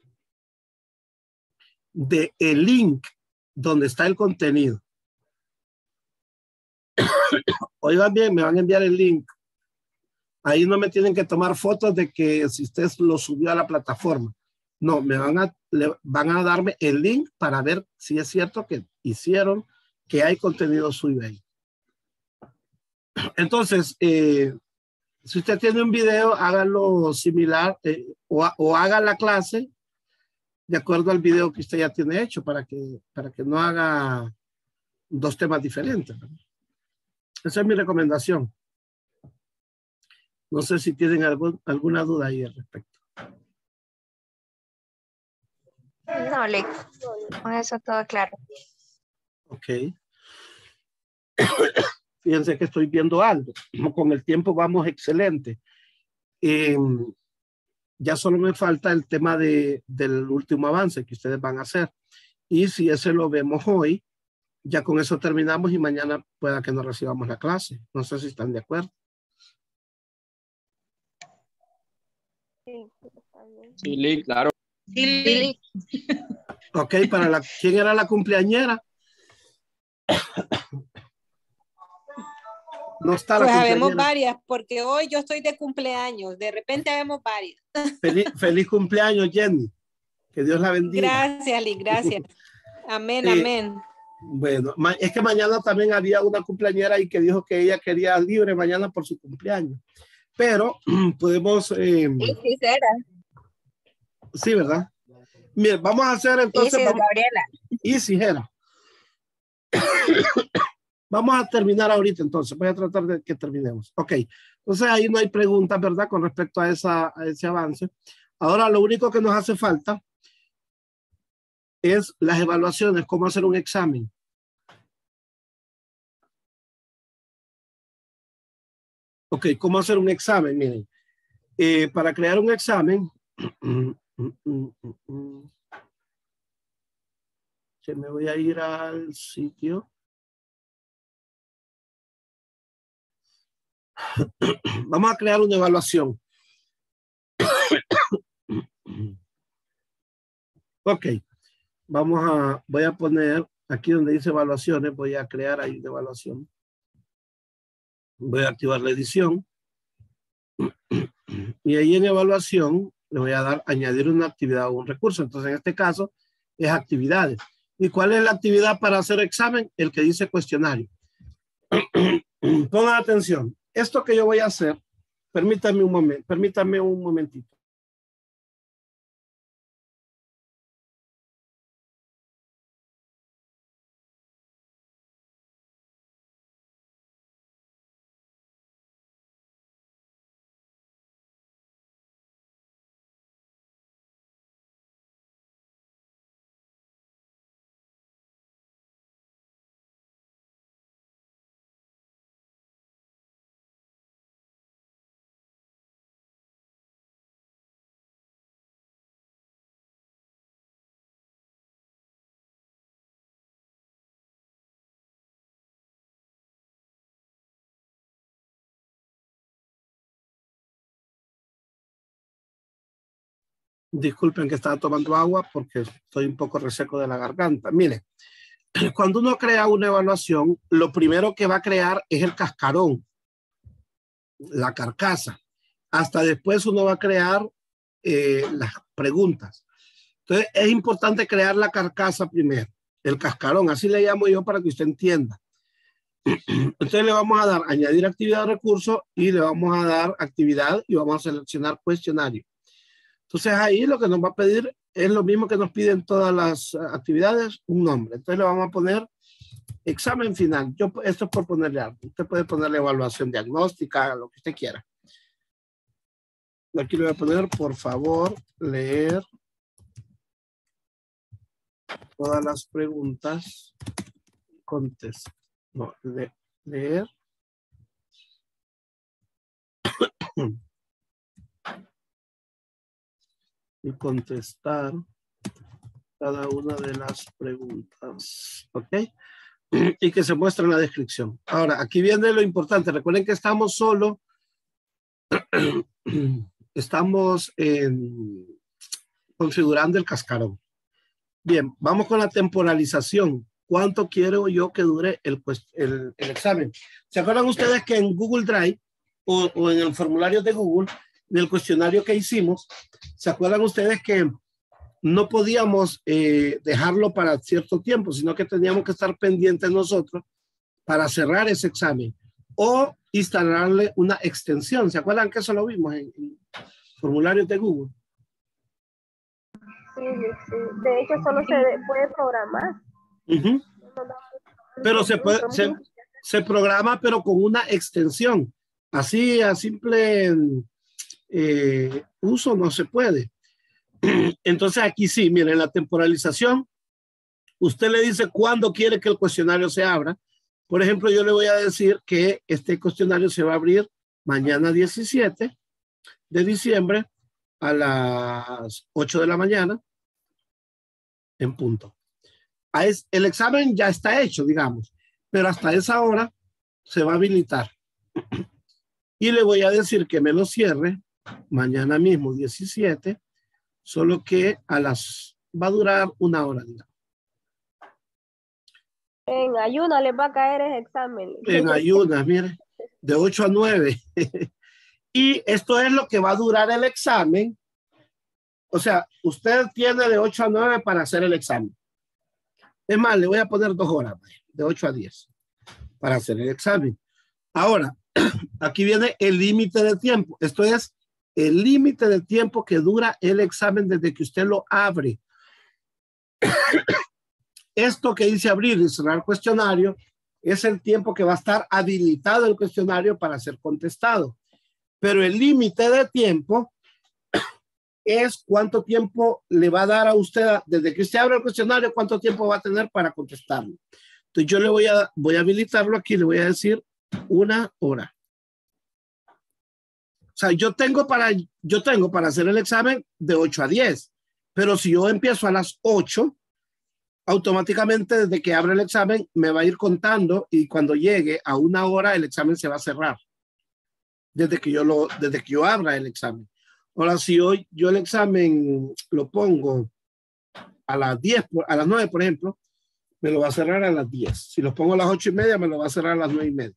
del link donde está el contenido. Oigan bien, me van a enviar el link. Ahí no me tienen que tomar fotos de que si usted lo subió a la plataforma. No, van a darme el link para ver si es cierto que hicieron, que hay contenido suyo ahí. Entonces, si usted tiene un video, hágalo similar o haga la clase de acuerdo al video que usted ya tiene hecho para que no haga dos temas diferentes. Esa es mi recomendación. No sé si tienen alguna duda ahí al respecto. No, Lick, con eso todo claro. Ok. Fíjense que estoy viendo algo. Con el tiempo vamos excelente. Ya solo me falta el tema del último avance que ustedes van a hacer. Y si ese lo vemos hoy, ya con eso terminamos y mañana pueda que nos recibamos la clase. No sé si están de acuerdo. Sí, está bien. Sí, Lick, claro. Sí, Ok, ¿quién era la cumpleañera? No está la Pues habemos cumpleañera. varias, porque hoy yo estoy de cumpleaños. De repente habemos varias. Feliz cumpleaños, Jenny. Que Dios la bendiga. Gracias, Liz, gracias. Amén, Sí. amén. Bueno, es que mañana también había una cumpleañera y que dijo que ella quería libre mañana por su cumpleaños. Pero podemos... Sí, será. Sí, ¿verdad? Bien, vamos a hacer entonces... Isis, Gabriela. Isis era. Vamos a terminar ahorita entonces. Voy a tratar de que terminemos. Ok. Entonces ahí no hay preguntas, ¿verdad? Con respecto a ese avance. Ahora lo único que nos hace falta es las evaluaciones, cómo hacer un examen. Ok, ¿cómo hacer un examen? Miren, para crear un examen, que me voy a ir al sitio. Vamos a crear una evaluación. Ok, voy a poner aquí donde dice evaluaciones, voy a crear ahí una evaluación. Voy a activar la edición. Y ahí en evaluación le voy a dar añadir una actividad o un recurso. Entonces en este caso es actividades. ¿Y cuál es la actividad para hacer examen? El que dice cuestionario. Pongan atención. Esto que yo voy a hacer, permítanme un momentito. Disculpen que estaba tomando agua porque estoy un poco reseco de la garganta. Mire, cuando uno crea una evaluación, lo primero que va a crear es el cascarón, la carcasa. Hasta después uno va a crear las preguntas. Entonces es importante crear la carcasa primero, el cascarón, así le llamo yo para que usted entienda. Entonces le vamos a dar añadir actividad de recurso y le vamos a dar actividad y vamos a seleccionar cuestionario. Entonces ahí lo que nos va a pedir es lo mismo que nos piden todas las actividades, un nombre. Entonces le vamos a poner examen final. Esto es por ponerle algo. Usted puede ponerle evaluación diagnóstica, lo que usted quiera. Aquí le voy a poner, por favor, leer todas las preguntas. Contestar. No, leer. Y contestar cada una de las preguntas. ¿Ok? Y que se muestre en la descripción. Ahora, aquí viene lo importante. Recuerden que estamos solo. Estamos configurando el cascarón. Bien, vamos con la temporalización. ¿Cuánto quiero yo que dure el examen? ¿Se acuerdan ustedes que en Google Drive o en el formulario de Google, en el cuestionario que hicimos, ¿se acuerdan ustedes que no podíamos dejarlo para cierto tiempo, sino que teníamos que estar pendientes nosotros para cerrar ese examen o instalarle una extensión? ¿Se acuerdan que eso lo vimos en formularios de Google? Sí, sí. De hecho, solo se puede programar. Pero se programa, pero con una extensión. Así a simple uso no se puede. Entonces aquí sí, miren, la temporalización, usted le dice cuándo quiere que el cuestionario se abra. Por ejemplo, yo le voy a decir que este cuestionario se va a abrir mañana 17 de diciembre a las 8 de la mañana en punto. El examen ya está hecho, digamos, pero hasta esa hora se va a habilitar. Y le voy a decir que me lo cierre mañana mismo 17, solo que a las va a durar 1 hora, digamos. En ayuno les va a caer ese examen. En ayunas, mire, de 8 a 9. Y esto es lo que va a durar el examen. O sea, usted tiene de 8 a 9 para hacer el examen. Es más, le voy a poner 2 horas, de 8 a 10, para hacer el examen. Ahora, aquí viene el límite de tiempo. Esto es el límite de tiempo que dura el examen desde que usted lo abre. Esto que dice abrir y cerrar cuestionario es el tiempo que va a estar habilitado el cuestionario para ser contestado. Pero el límite de tiempo es cuánto tiempo le va a dar a usted, desde que usted abre el cuestionario, cuánto tiempo va a tener para contestarlo. Entonces yo le voy a habilitarlo aquí, le voy a decir 1 hora. O sea, yo tengo para hacer el examen de 8 a 10, pero si yo empiezo a las 8, automáticamente desde que abre el examen me va a ir contando y cuando llegue a 1 hora el examen se va a cerrar. Desde que yo abra el examen. Ahora, si hoy yo el examen lo pongo a las 10, a las 9, por ejemplo, me lo va a cerrar a las 10. Si lo pongo a las 8:30, me lo va a cerrar a las 9:30.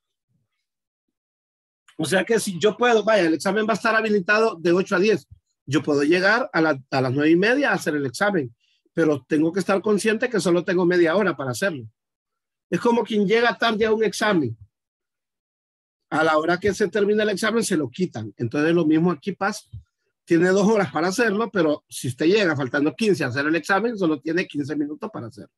O sea que si yo puedo, vaya, el examen va a estar habilitado de 8 a 10. Yo puedo llegar a las 9:30 a hacer el examen, pero tengo que estar consciente que solo tengo media hora para hacerlo. Es como quien llega tarde a un examen. A la hora que se termina el examen se lo quitan. Entonces lo mismo aquí pasa. Tiene 2 horas para hacerlo, pero si usted llega faltando 15 a hacer el examen, solo tiene 15 minutos para hacerlo.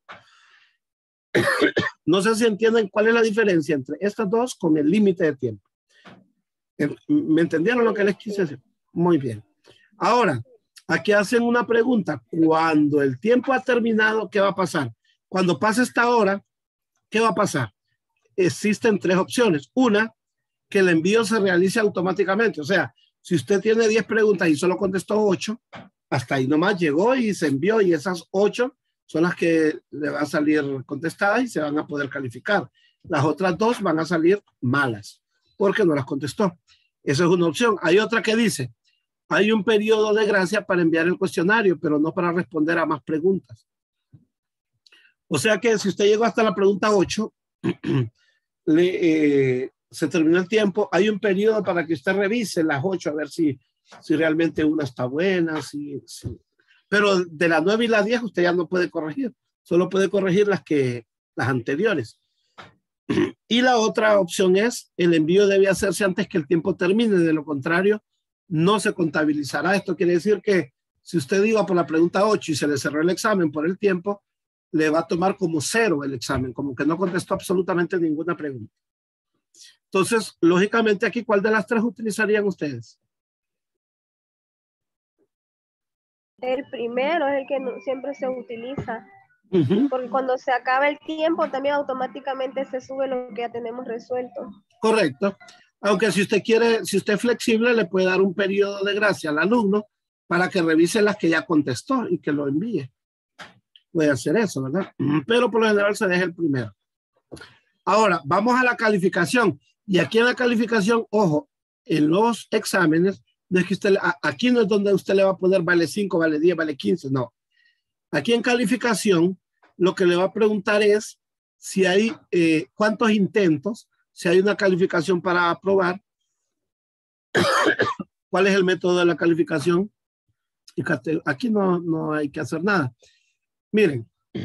No sé si entienden cuál es la diferencia entre estas dos con el límite de tiempo. ¿Me entendieron lo que les quise decir? Muy bien. Ahora, aquí hacen una pregunta. Cuando el tiempo ha terminado, ¿qué va a pasar? Cuando pase esta hora, ¿qué va a pasar? Existen 3 opciones. Una, que el envío se realice automáticamente. O sea, si usted tiene 10 preguntas y solo contestó 8, hasta ahí nomás llegó y se envió y esas 8 son las que le van a salir contestadas y se van a poder calificar. Las otras 2 van a salir malas porque no las contestó. Esa es una opción. Hay otra que dice, hay un periodo de gracia para enviar el cuestionario, pero no para responder a más preguntas. O sea que si usted llegó hasta la pregunta 8, se terminó el tiempo, hay un periodo para que usted revise las 8 a ver si realmente una está buena, pero de las 9 y las 10 usted ya no puede corregir, solo puede corregir las anteriores. Y la otra opción es, el envío debe hacerse antes que el tiempo termine, de lo contrario no se contabilizará. Esto quiere decir que si usted iba por la pregunta 8 y se le cerró el examen por el tiempo, le va a tomar como 0 el examen, como que no contestó absolutamente ninguna pregunta. Entonces, lógicamente aquí, ¿cuál de las 3 utilizarían ustedes? El primero es el que siempre se utiliza. Uh-huh. Porque cuando se acaba el tiempo, también automáticamente se sube lo que ya tenemos resuelto. Correcto. Aunque si usted quiere, si usted es flexible, le puede dar un periodo de gracia al alumno para que revise las que ya contestó y que lo envíe. Puede hacer eso, ¿verdad? Pero por lo general se deja el primero. Ahora, vamos a la calificación. Y aquí en la calificación, ojo, en los exámenes, no es que usted, aquí no es donde usted le va a poner vale 5, vale 10, vale 15, no. Aquí en calificación, lo que le va a preguntar es si hay cuántos intentos, si hay una calificación para aprobar, cuál es el método de la calificación. Y aquí no hay que hacer nada. Miren,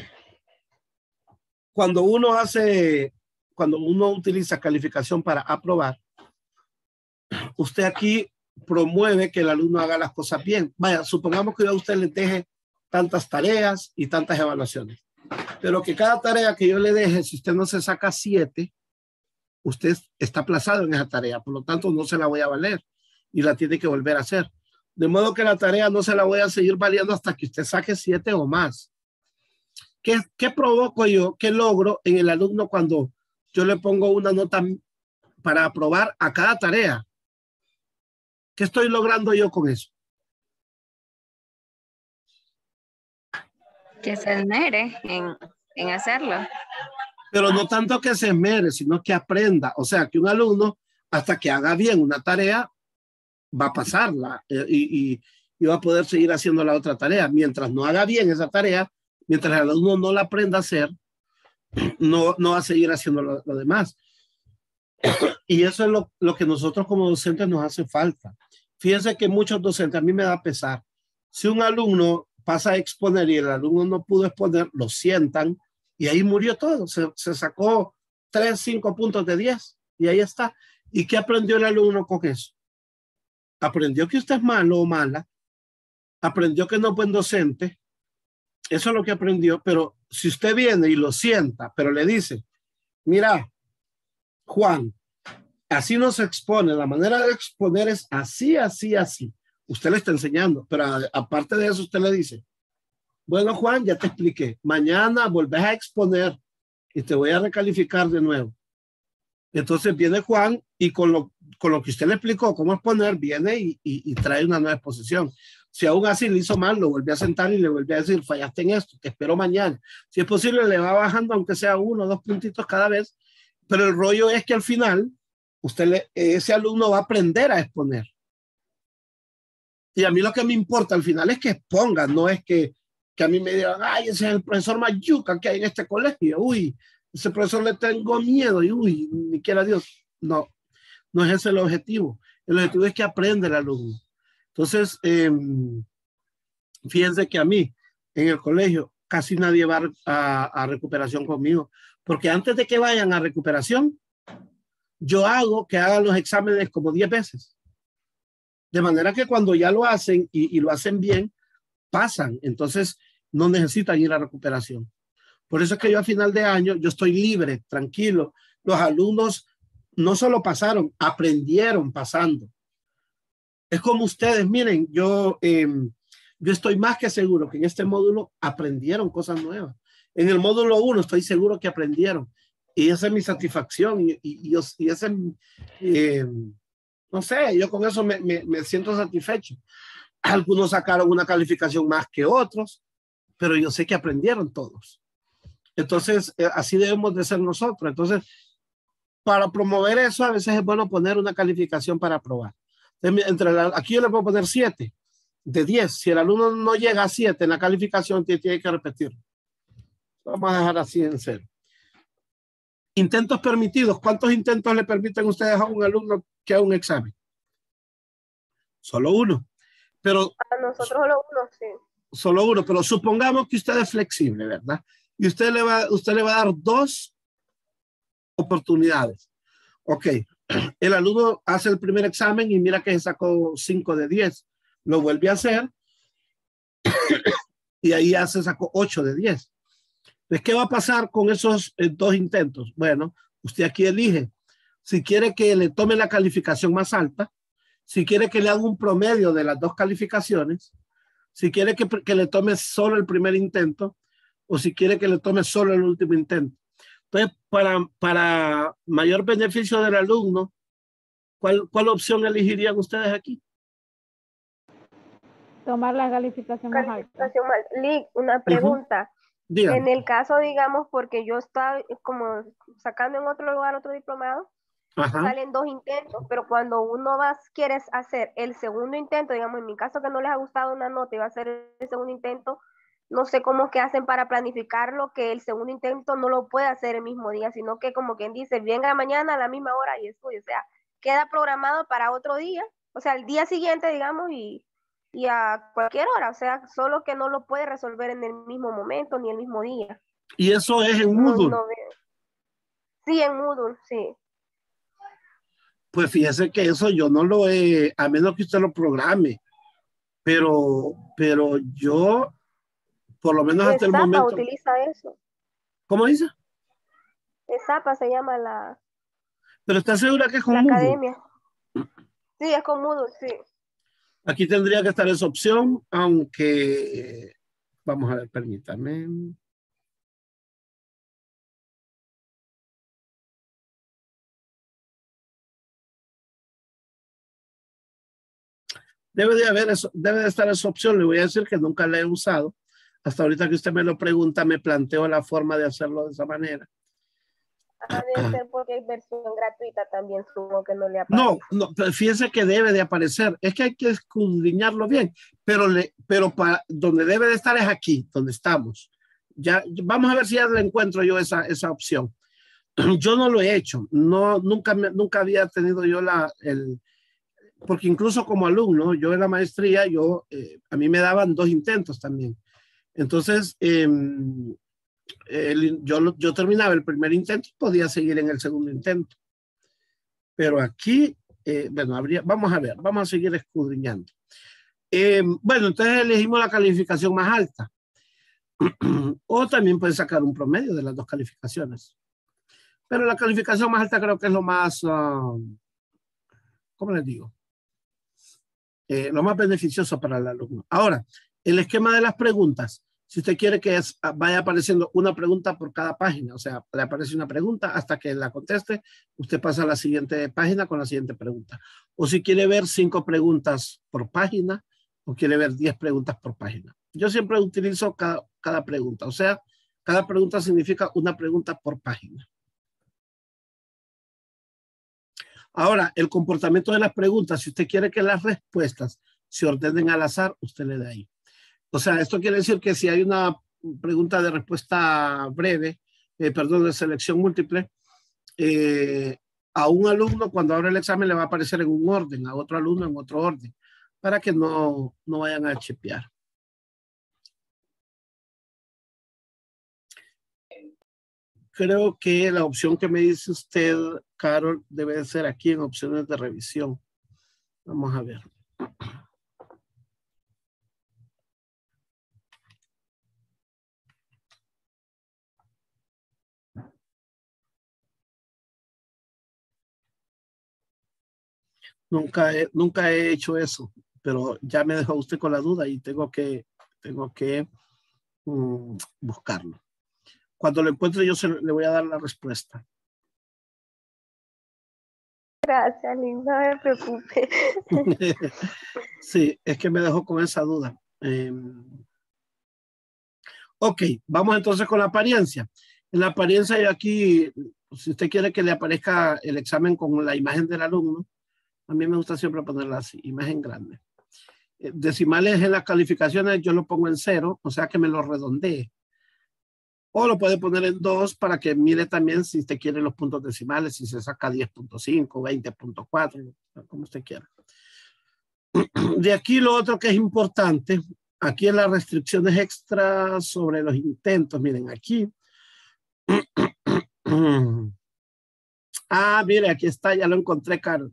cuando uno utiliza calificación para aprobar, usted aquí promueve que el alumno haga las cosas bien. Vaya, supongamos que yo a usted le deje tantas tareas y tantas evaluaciones, pero que cada tarea que yo le deje, si usted no se saca 7, usted está aplazado en esa tarea, por lo tanto no se la voy a valer y la tiene que volver a hacer. De modo que la tarea no se la voy a seguir valiendo hasta que usted saque 7 o más. ¿Qué provoco yo? ¿Qué logro en el alumno cuando yo le pongo una nota para aprobar a cada tarea? ¿Qué estoy logrando yo con eso? Que se esmere en hacerlo. Pero no tanto que se esmere, sino que aprenda. O sea, que un alumno, hasta que haga bien una tarea, va a pasarla. Y y va a poder seguir haciendo la otra tarea. Mientras no haga bien esa tarea, mientras el alumno no la aprenda a hacer, no va a seguir haciendo lo demás. Y eso es lo que nosotros como docentes nos hace falta. Fíjense que muchos docentes, a mí me da pesar. Si un alumno pasa a exponer y el alumno no pudo exponer, lo sientan y ahí murió todo. Se sacó 3, 5 puntos de 10 y ahí está. ¿Y qué aprendió el alumno con eso? Aprendió que usted es malo o mala, aprendió que no es buen docente, eso es lo que aprendió, pero si usted viene y lo sienta, pero le dice, mira, Juan, así no se expone, la manera de exponer es así, así, así. Usted le está enseñando, pero aparte de eso usted le dice, bueno, Juan, ya te expliqué, mañana volvés a exponer y te voy a recalificar de nuevo. Entonces viene Juan y con lo que usted le explicó cómo exponer, viene y trae una nueva exposición. Si aún así le hizo mal, lo vuelve a sentar y le vuelve a decir, fallaste en esto, te espero mañana. Si es posible, le va bajando, aunque sea 1 o 2 puntitos cada vez, pero el rollo es que al final, ese alumno va a aprender a exponer. Y a mí lo que me importa al final es que exponga, no es que a mí me digan, ay, ese es el profesor más yuca que hay en este colegio, uy, ese profesor le tengo miedo y uy, ni quiera Dios. No, no es ese el objetivo. El objetivo es que aprenda el alumno. Entonces, fíjense que a mí, en el colegio, casi nadie va a recuperación conmigo, porque antes de que vayan a recuperación, yo hago que hagan los exámenes como 10 veces. De manera que cuando ya lo hacen y lo hacen bien, pasan. Entonces, no necesitan ir a recuperación. Por eso es que yo a final de año, yo estoy libre, tranquilo. Los alumnos no solo pasaron, aprendieron pasando. Es como ustedes, miren, yo estoy más que seguro que en este módulo aprendieron cosas nuevas. En el módulo 1 estoy seguro que aprendieron. Y esa es mi satisfacción. Y ese, no sé, yo con eso me siento satisfecho. Algunos sacaron una calificación más que otros, pero yo sé que aprendieron todos. Entonces, así debemos de ser nosotros. Entonces, para promover eso, a veces es bueno poner una calificación para aprobar. Aquí yo le puedo poner 7 de 10. Si el alumno no llega a 7 en la calificación, tiene que repetirlo. Vamos a dejar así en 0. Intentos permitidos. ¿Cuántos intentos le permiten ustedes a un alumno que haga un examen? Solo 1. Pero A nosotros solo 1, sí. Solo 1, pero supongamos que usted es flexible, ¿verdad? Y usted le va a dar 2 oportunidades. Ok, el alumno hace el primer examen y mira que se sacó 5 de 10. Lo vuelve a hacer y ahí ya se sacó 8 de 10. Entonces, ¿qué va a pasar con esos 2 intentos? Bueno, usted aquí elige si quiere que le tome la calificación más alta, si quiere que le haga un promedio de las 2 calificaciones, si quiere que le tome solo el primer intento o si quiere que le tome solo el último intento. Entonces, para mayor beneficio del alumno, ¿cuál opción elegirían ustedes aquí? Tomar la calificación más alta. Lick, una pregunta. Dígame. En el caso, digamos, porque yo estaba como sacando en otro lugar otro diplomado, Ajá. salen 2 intentos, pero cuando uno quiere hacer el segundo intento, digamos, en mi caso que no les ha gustado una nota y va a hacer el segundo intento, no sé cómo es que hacen para planificarlo, que el segundo intento no lo puede hacer el mismo día, sino que como quien dice, venga mañana a la misma hora y estudie, o sea, queda programado para otro día, o sea, el día siguiente, digamos, y a cualquier hora, o sea, solo que no lo puede resolver en el mismo momento ni el mismo día. ¿Y eso es en Moodle? Sí, en Moodle, sí. Pues fíjese que eso yo no lo he, a menos que usted lo programe, pero yo, por lo menos hasta el momento. Utiliza eso. ¿Cómo dice? ESAPA se llama la. Pero ¿está segura que es con la Moodle? academia. Sí, es con Moodle, sí. Aquí tendría que estar esa opción, aunque, vamos a ver, permítame. Debe de estar esa opción. Le voy a decir que nunca la he usado. Hasta ahorita que usted me lo pregunta, me planteo la forma de hacerlo de esa manera. Debe ser porque hay versión gratuita también, supongo que no le aparece. No, pero fíjense que debe de aparecer. Es que hay que escudriñarlo bien, pero donde debe de estar es aquí, donde estamos. Ya, vamos a ver si ya le encuentro yo esa opción. Yo no lo he hecho, nunca había tenido yo porque incluso como alumno, yo en la maestría, a mí me daban 2 intentos también. Entonces, yo terminaba el primer intento y podía seguir en el segundo intento. Pero aquí, bueno, vamos a ver, vamos a seguir escudriñando. Bueno, entonces elegimos la calificación más alta. O también pueden sacar un promedio de las 2 calificaciones. Pero la calificación más alta creo que es lo más, ¿cómo les digo? Lo más beneficioso para el alumno. Ahora, el esquema de las preguntas. Si usted quiere que vaya apareciendo una pregunta por cada página, o sea, le aparece una pregunta hasta que la conteste, usted pasa a la siguiente página con la siguiente pregunta. O si quiere ver 5 preguntas por página, o quiere ver 10 preguntas por página. Yo siempre utilizo cada pregunta, o sea, cada pregunta significa una pregunta por página. Ahora, el comportamiento de las preguntas, si usted quiere que las respuestas se ordenen al azar, usted le da ahí. O sea, esto quiere decir que si hay una pregunta de respuesta breve, de selección múltiple, a un alumno cuando abre el examen le va a aparecer en un orden, a otro alumno en otro orden, para que no vayan a chipear. Creo que la opción que me dice usted, Carol, debe de ser aquí en opciones de revisión. Vamos a ver. Nunca he hecho eso, pero ya me dejó usted con la duda y tengo que buscarlo. Cuando lo encuentre yo le voy a dar la respuesta. Gracias, Liz, no me preocupe. Sí, es que me dejó con esa duda. Ok, vamos entonces con la apariencia. En la apariencia yo aquí, si usted quiere que le aparezca el examen con la imagen del alumno, a mí me gusta siempre ponerla así, imagen grande. Decimales en las calificaciones yo lo pongo en 0, o sea que me lo redondee. O lo puede poner en 2 para que mire también si usted quiere los puntos decimales, si se saca 10.5, 20.4, como usted quiera. De aquí lo otro que es importante, aquí en las restricciones extras sobre los intentos, miren aquí. Mire, aquí está, ya lo encontré, Carol.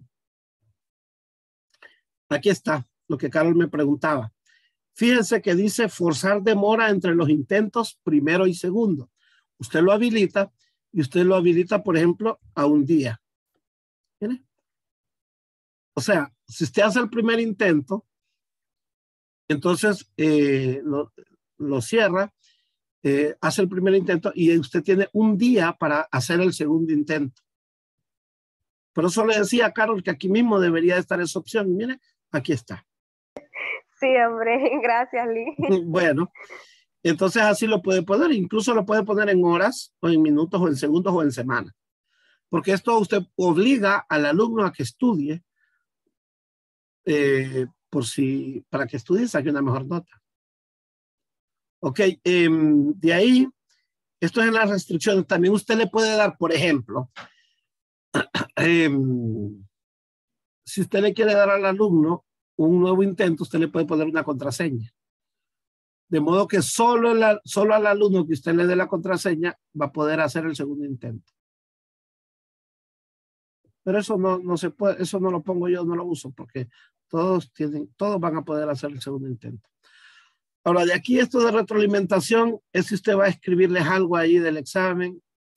Aquí está lo que Carol me preguntaba. Fíjense que dice forzar demora entre los intentos primero y segundo. Usted lo habilita y usted lo habilita, por ejemplo, a un día. ¿Miren? O sea, si usted hace el primer intento, entonces lo cierra, hace el primer intento y usted tiene un día para hacer el segundo intento. Por eso le decía a Carol que aquí mismo debería estar esa opción. Mire, aquí está. Sí, hombre, gracias, Liz. Bueno, entonces así lo puede poner. Incluso lo puede poner en horas, o en minutos, o en segundos, o en semanas. Porque esto usted obliga al alumno a que estudie para que estudie y saque una mejor nota. Ok, de ahí, esto es en las restricciones. También usted le puede dar, por ejemplo, si usted le quiere dar al alumno un nuevo intento, usted le puede poner una contraseña. De modo que solo al alumno que usted le dé la contraseña va a poder hacer el segundo intento. Pero eso no se puede, eso no lo pongo yo, no lo uso, porque todos van a poder hacer el segundo intento. Ahora, de aquí esto de retroalimentación es si usted va a escribirles algo ahí del examen.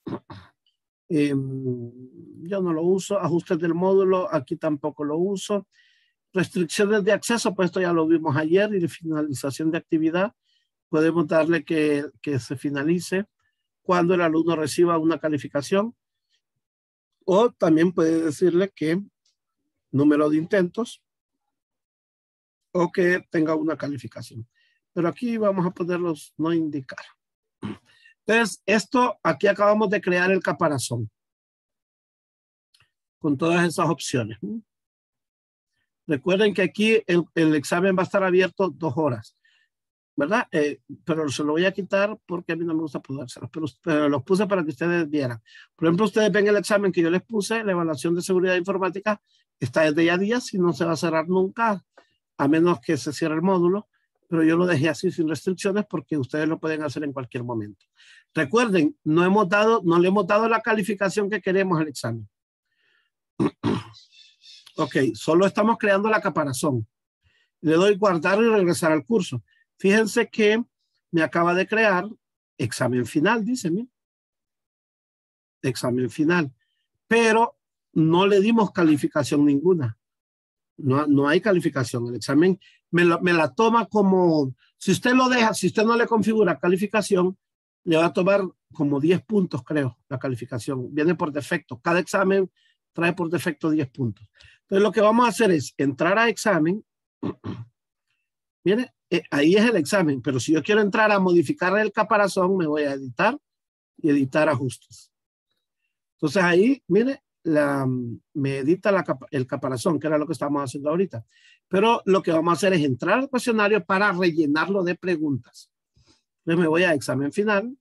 Yo no lo uso. Ajustes del módulo, aquí tampoco lo uso. Restricciones de acceso, pues esto ya lo vimos ayer, y de finalización de actividad. Podemos darle que se finalice cuando el alumno reciba una calificación. O también puede decirle que número de intentos o que tenga una calificación. Pero aquí vamos a ponerlos no indicar. Entonces, aquí acabamos de crear el caparazón. con todas esas opciones. Recuerden que aquí el examen va a estar abierto 2 horas, ¿verdad? Pero se lo voy a quitar porque a mí no me gusta ponérselos, pero los puse para que ustedes vieran. Por ejemplo, ustedes ven el examen que yo les puse, la evaluación de seguridad informática, está desde ya días y no se va a cerrar nunca, a menos que se cierre el módulo, pero yo lo dejé así sin restricciones porque ustedes lo pueden hacer en cualquier momento. Recuerden, no le hemos dado la calificación que queremos al examen. Ok, solo estamos creando la caparazón. Le doy guardar y regresar al curso. Fíjense que me acaba de crear examen final, dice, ¿sí? Examen final. Pero no le dimos calificación ninguna. No hay calificación. El examen me la toma como, si usted lo deja, si usted no le configura calificación, le va a tomar como 10 puntos, creo, la calificación. Viene por defecto. Cada examen trae por defecto 10 puntos. Entonces lo que vamos a hacer es entrar a examen. Mire, ahí es el examen, pero si yo quiero entrar a modificar el caparazón, me voy a editar y editar ajustes. Entonces ahí, mire, me edita el caparazón, que era lo que estábamos haciendo ahorita. Pero lo que vamos a hacer es entrar al cuestionario para rellenarlo de preguntas. Entonces me voy a examen final.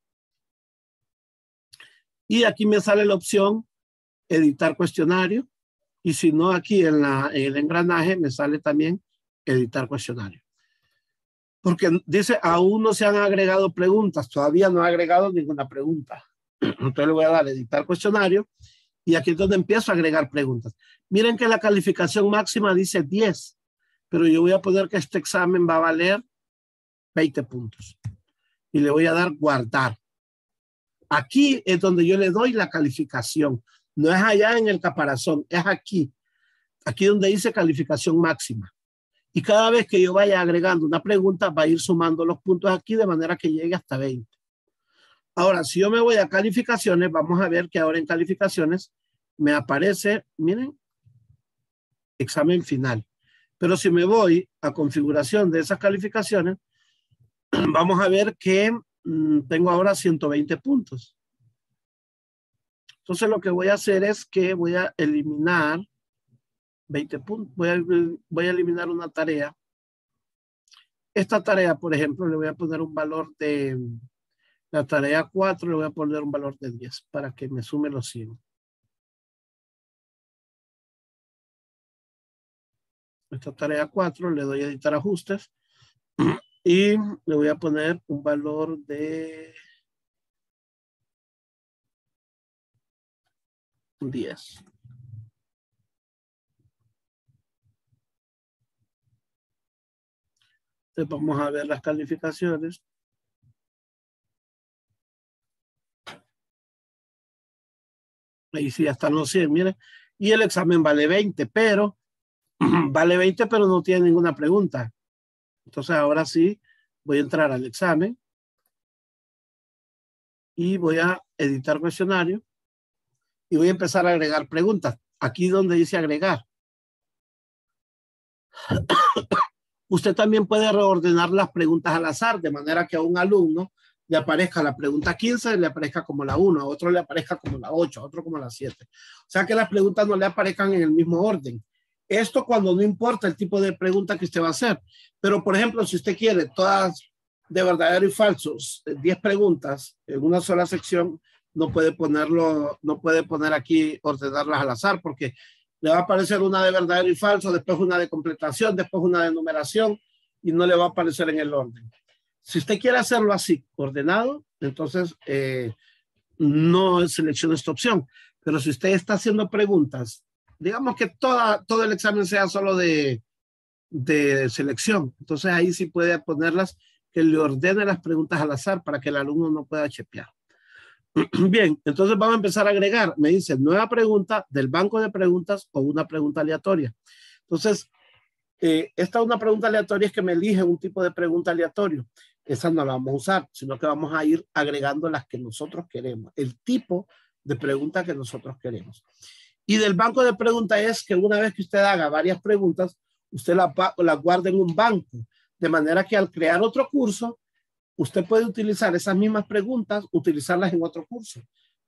Y aquí me sale la opción editar cuestionario. Y si no, aquí en el engranaje me sale también editar cuestionario. Porque dice, aún no se han agregado preguntas. Todavía no ha agregado ninguna pregunta. Entonces le voy a dar editar cuestionario. Y aquí es donde empiezo a agregar preguntas. Miren que la calificación máxima dice 10. Pero yo voy a poner que este examen va a valer 20 puntos. Y le voy a dar guardar. Aquí es donde yo le doy la calificación. No es allá en el caparazón, es aquí. Aquí donde dice calificación máxima. Y cada vez que yo vaya agregando una pregunta, va a ir sumando los puntos aquí de manera que llegue hasta 20. Ahora, si yo me voy a calificaciones, vamos a ver que ahora en calificaciones me aparece, miren, examen final. Pero si me voy a configuración de esas calificaciones, vamos a ver que tengo ahora 120 puntos. Entonces lo que voy a hacer es que voy a eliminar 20 puntos. Voy a eliminar una tarea. Esta tarea, por ejemplo, le voy a poner un valor de... La tarea 4 le voy a poner un valor de 10 para que me sume los 100. Esta tarea 4 le doy a editar ajustes y le voy a poner un valor de 10. Entonces vamos a ver las calificaciones. Ahí sí ya están los 100, miren. Y el examen vale 20, pero vale 20, pero no tiene ninguna pregunta. Entonces ahora sí voy a entrar al examen y voy a editar cuestionario y voy a empezar a agregar preguntas. Aquí donde dice agregar. Usted también puede reordenar las preguntas al azar, de manera que a un alumno le aparezca la pregunta 15, le aparezca como la 1, a otro le aparezca como la 8, a otro como la 7. O sea que las preguntas no le aparezcan en el mismo orden. Esto cuando no importa el tipo de pregunta que usted va a hacer. Pero, por ejemplo, si usted quiere todas de verdadero y falsos, 10 preguntas en una sola sección, no puede poner aquí, ordenarlas al azar, porque le va a aparecer una de verdadero y falso, después una de completación, después una de numeración, y no le va a aparecer en el orden. Si usted quiere hacerlo así, ordenado, entonces no seleccione esta opción. Pero si usted está haciendo preguntas, digamos que todo el examen sea solo de selección, entonces ahí sí puede ponerlas que le ordene las preguntas al azar para que el alumno no pueda chepear. Bien, entonces vamos a empezar a agregar. Me dice nueva pregunta del banco de preguntas o una pregunta aleatoria. Entonces, esta una pregunta aleatoria es que me elige un tipo de pregunta aleatorio. Esa no la vamos a usar, sino que vamos a ir agregando las que nosotros queremos, el tipo de pregunta que nosotros queremos. Y del banco de preguntas es que una vez que usted haga varias preguntas, usted las guarda en un banco, de manera que al crear otro curso, usted puede utilizar esas mismas preguntas, utilizarlas en otro curso.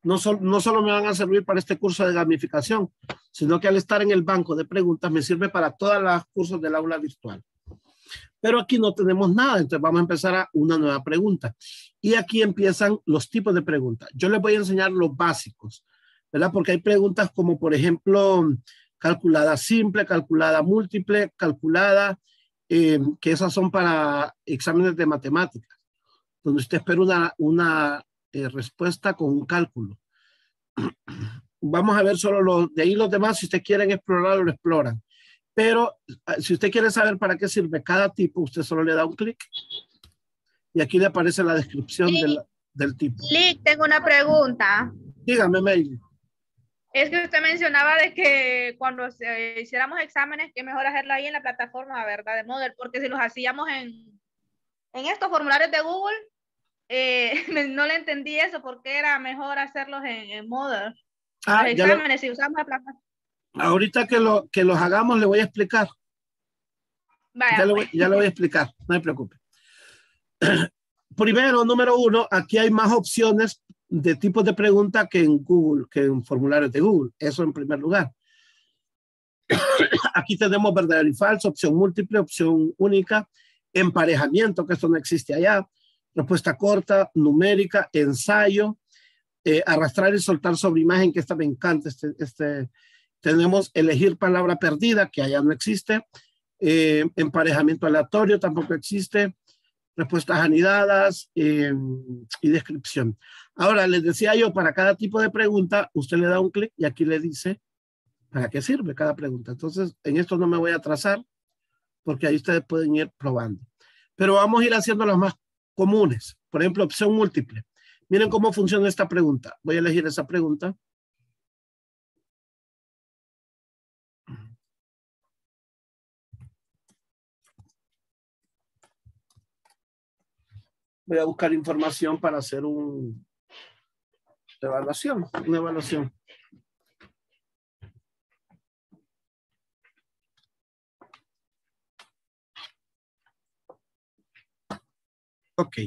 no solo me van a servir para este curso de gamificación, sino que al estar en el banco de preguntas me sirve para todos los cursos del aula virtual. Pero aquí no tenemos nada, entonces vamos a empezar a una nueva pregunta. Y aquí empiezan los tipos de preguntas. Yo les voy a enseñar los básicos, ¿verdad? Porque hay preguntas como, por ejemplo, calculada simple, calculada múltiple, calculada, que esas son para exámenes de matemáticas, donde usted espera una respuesta con un cálculo. Vamos a ver solo de ahí los demás, si usted quieren explorarlo, lo exploran. Pero si usted quiere saber para qué sirve cada tipo, usted solo le da un clic y aquí le aparece la descripción del tipo. Lick, tengo una pregunta. Dígame, Meili. Es que usted mencionaba de que cuando hiciéramos exámenes, que es mejor hacerlo ahí en la plataforma, ¿verdad? De Moodle, porque si los hacíamos en estos formularios de Google, no le entendí eso, porque era mejor hacerlos en Moodle. Los exámenes, si usamos la plataforma. Ahorita que los hagamos, le voy a explicar. Vaya, ya le voy a explicar, no me preocupe. Primero, número 1, aquí hay más opciones de tipos de pregunta que en Google, que en formularios de Google. Eso en primer lugar. Aquí tenemos verdadero y falso, opción múltiple, opción única, emparejamiento, que esto no existe allá, respuesta corta, numérica, ensayo, arrastrar y soltar sobre imagen, que esta me encanta. Tenemos elegir palabra perdida, que allá no existe, emparejamiento aleatorio, tampoco existe, respuestas anidadas y descripción. Ahora, les decía yo, para cada tipo de pregunta, usted le da un clic y aquí le dice para qué sirve cada pregunta. Entonces, en esto no me voy a atrasar porque ahí ustedes pueden ir probando. Pero vamos a ir haciendo las más comunes. Por ejemplo, opción múltiple. Miren cómo funciona esta pregunta. Voy a elegir esa pregunta. Voy a buscar información para hacer una evaluación. Ok.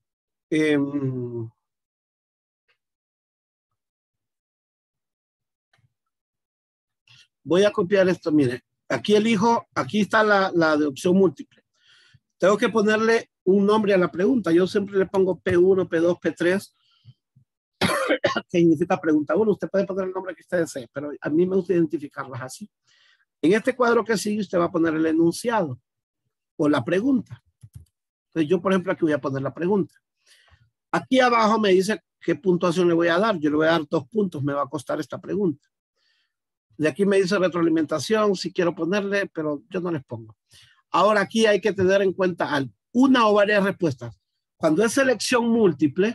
Voy a copiar esto. Mire, aquí elijo, aquí está la de opción múltiple. Tengo que ponerle un nombre a la pregunta. Yo siempre le pongo P1, P2, P3, que significa pregunta 1. Usted puede poner el nombre que usted desee, pero a mí me gusta identificarlas así. En este cuadro que sigue, usted va a poner el enunciado o la pregunta. Entonces, yo, por ejemplo, aquí voy a poner la pregunta. Aquí abajo me dice qué puntuación le voy a dar. Yo le voy a dar 2 puntos, me va a costar esta pregunta. De aquí me dice retroalimentación, si quiero ponerle, pero yo no les pongo. Ahora aquí hay que tener en cuenta una o varias respuestas. Cuando es selección múltiple,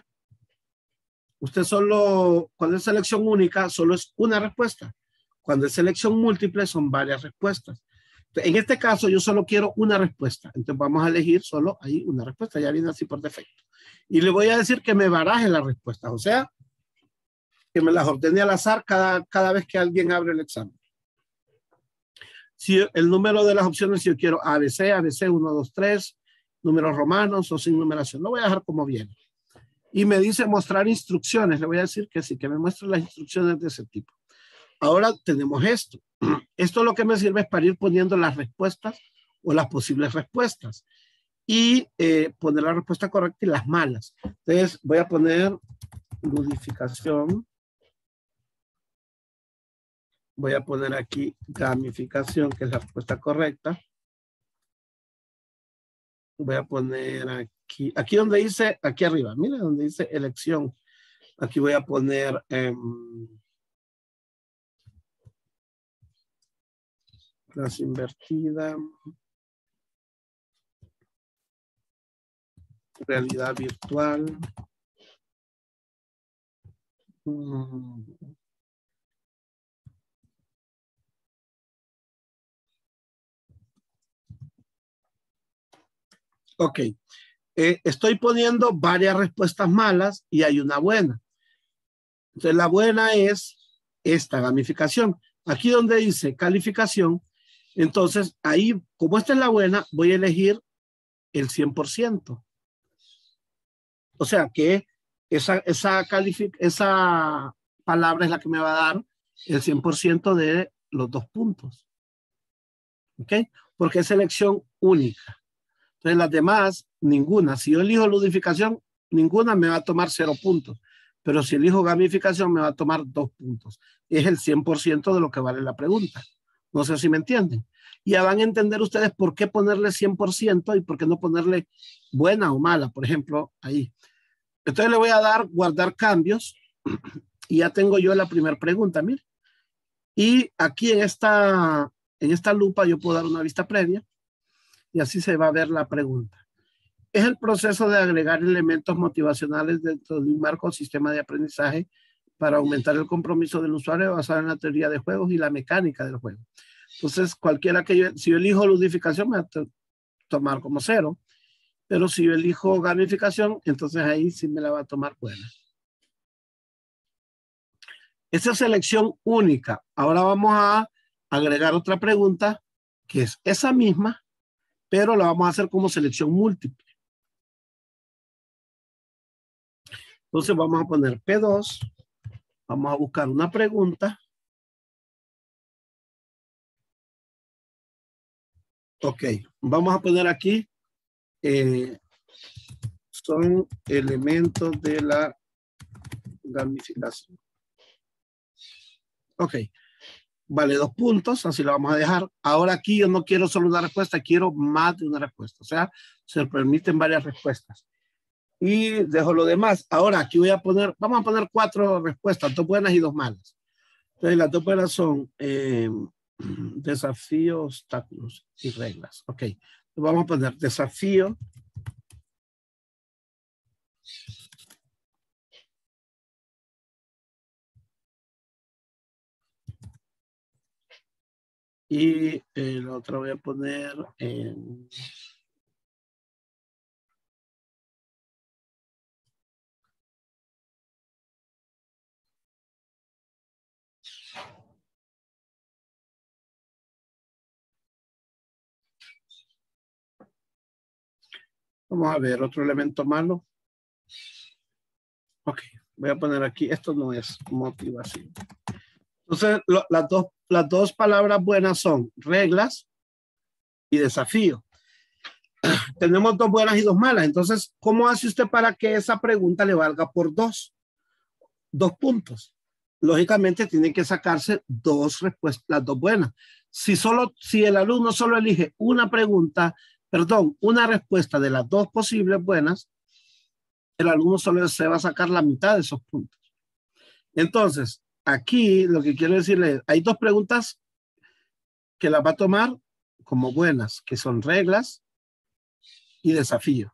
cuando es selección única, solo es una respuesta. Cuando es selección múltiple, son varias respuestas. Entonces, en este caso, yo solo quiero una respuesta. Entonces vamos a elegir solo ahí una respuesta. Ya viene así por defecto. Y le voy a decir que me baraje las respuestas. O sea, que me las ordene al azar cada vez que alguien abre el examen. Si el número de las opciones, si yo quiero ABC, ABC 1, 2, 3, números romanos o sin numeración, lo voy a dejar como viene. Y me dice mostrar instrucciones, le voy a decir que sí, que me muestre las instrucciones de ese tipo. Ahora tenemos esto. Esto lo que me sirve es para ir poniendo las respuestas o las posibles respuestas y poner la respuesta correcta y las malas. Entonces voy a poner ludificación. Voy a poner aquí gamificación, que es la respuesta correcta. Voy a poner aquí donde dice, aquí arriba, mira donde dice elección. Aquí voy a poner clase invertida, realidad virtual. Ok, estoy poniendo varias respuestas malas y hay una buena. Entonces la buena es esta gamificación. Aquí donde dice calificación, entonces ahí, como esta es la buena, voy a elegir el 100%. O sea que esa palabra es la que me va a dar el 100% de los 2 puntos. ¿Ok? Porque es selección única. Entonces las demás, ninguna. Si yo elijo ludificación, ninguna me va a tomar 0 puntos. Pero si elijo gamificación, me va a tomar 2 puntos. Es el 100% de lo que vale la pregunta. No sé si me entienden. Ya van a entender ustedes por qué ponerle 100% y por qué no ponerle buena o mala, por ejemplo, ahí. Entonces le voy a dar guardar cambios y ya tengo yo la primera pregunta, mire. Y aquí en esta lupa yo puedo dar una vista previa y así se va a ver la pregunta. Es el proceso de agregar elementos motivacionales dentro de un marco sistema de aprendizaje para aumentar el compromiso del usuario basado en la teoría de juegos y la mecánica del juego. Entonces, cualquiera que si yo elijo ludificación, me va a tomar como 0. Pero si yo elijo gamificación, entonces ahí sí me la va a tomar buena. Esa es selección única. Ahora vamos a agregar otra pregunta, que es esa misma, pero la vamos a hacer como selección múltiple. Entonces vamos a poner P2. Vamos a buscar una pregunta. Ok, vamos a poner aquí, son elementos de la gamificación. Ok, vale 2 puntos, así lo vamos a dejar. Ahora aquí yo no quiero solo una respuesta, quiero más de una respuesta. O sea, se permiten varias respuestas. Y dejo lo demás. Ahora aquí voy a poner, vamos a poner 4 respuestas, 2 buenas y 2 malas. Entonces las 2 buenas son desafío, obstáculos y reglas. Ok, vamos a poner desafío. Y el otro voy a poner en... Vamos a ver otro elemento malo. Ok, voy a poner aquí, esto no es motivación. Entonces, las dos palabras buenas son reglas y desafío. Tenemos 2 buenas y 2 malas. Entonces, ¿cómo hace usted para que esa pregunta le valga por 2 puntos? Lógicamente, tiene que sacarse 2 respuestas, las 2 buenas. Si el alumno solo elige una respuesta de las 2 posibles buenas, el alumno solo se va a sacar la mitad de esos puntos. Entonces, aquí lo que quiero decirle es, hay 2 preguntas que las va a tomar como buenas, que son reglas y desafíos.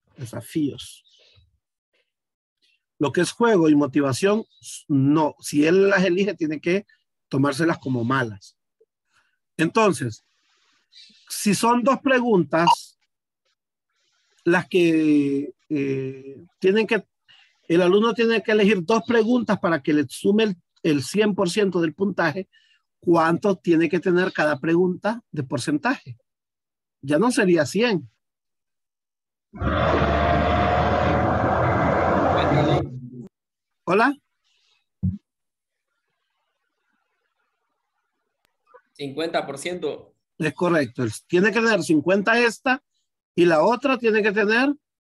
Lo que es juego y motivación, no. Si él las elige, tiene que tomárselas como malas. Entonces, si son 2 preguntas, las que el alumno tiene que elegir 2 preguntas para que le sume el 100% del puntaje, ¿cuánto tiene que tener cada pregunta de porcentaje? Ya no sería 100. ¿Hola? 50%. Es correcto. Tiene que tener 50 esta y la otra tiene que tener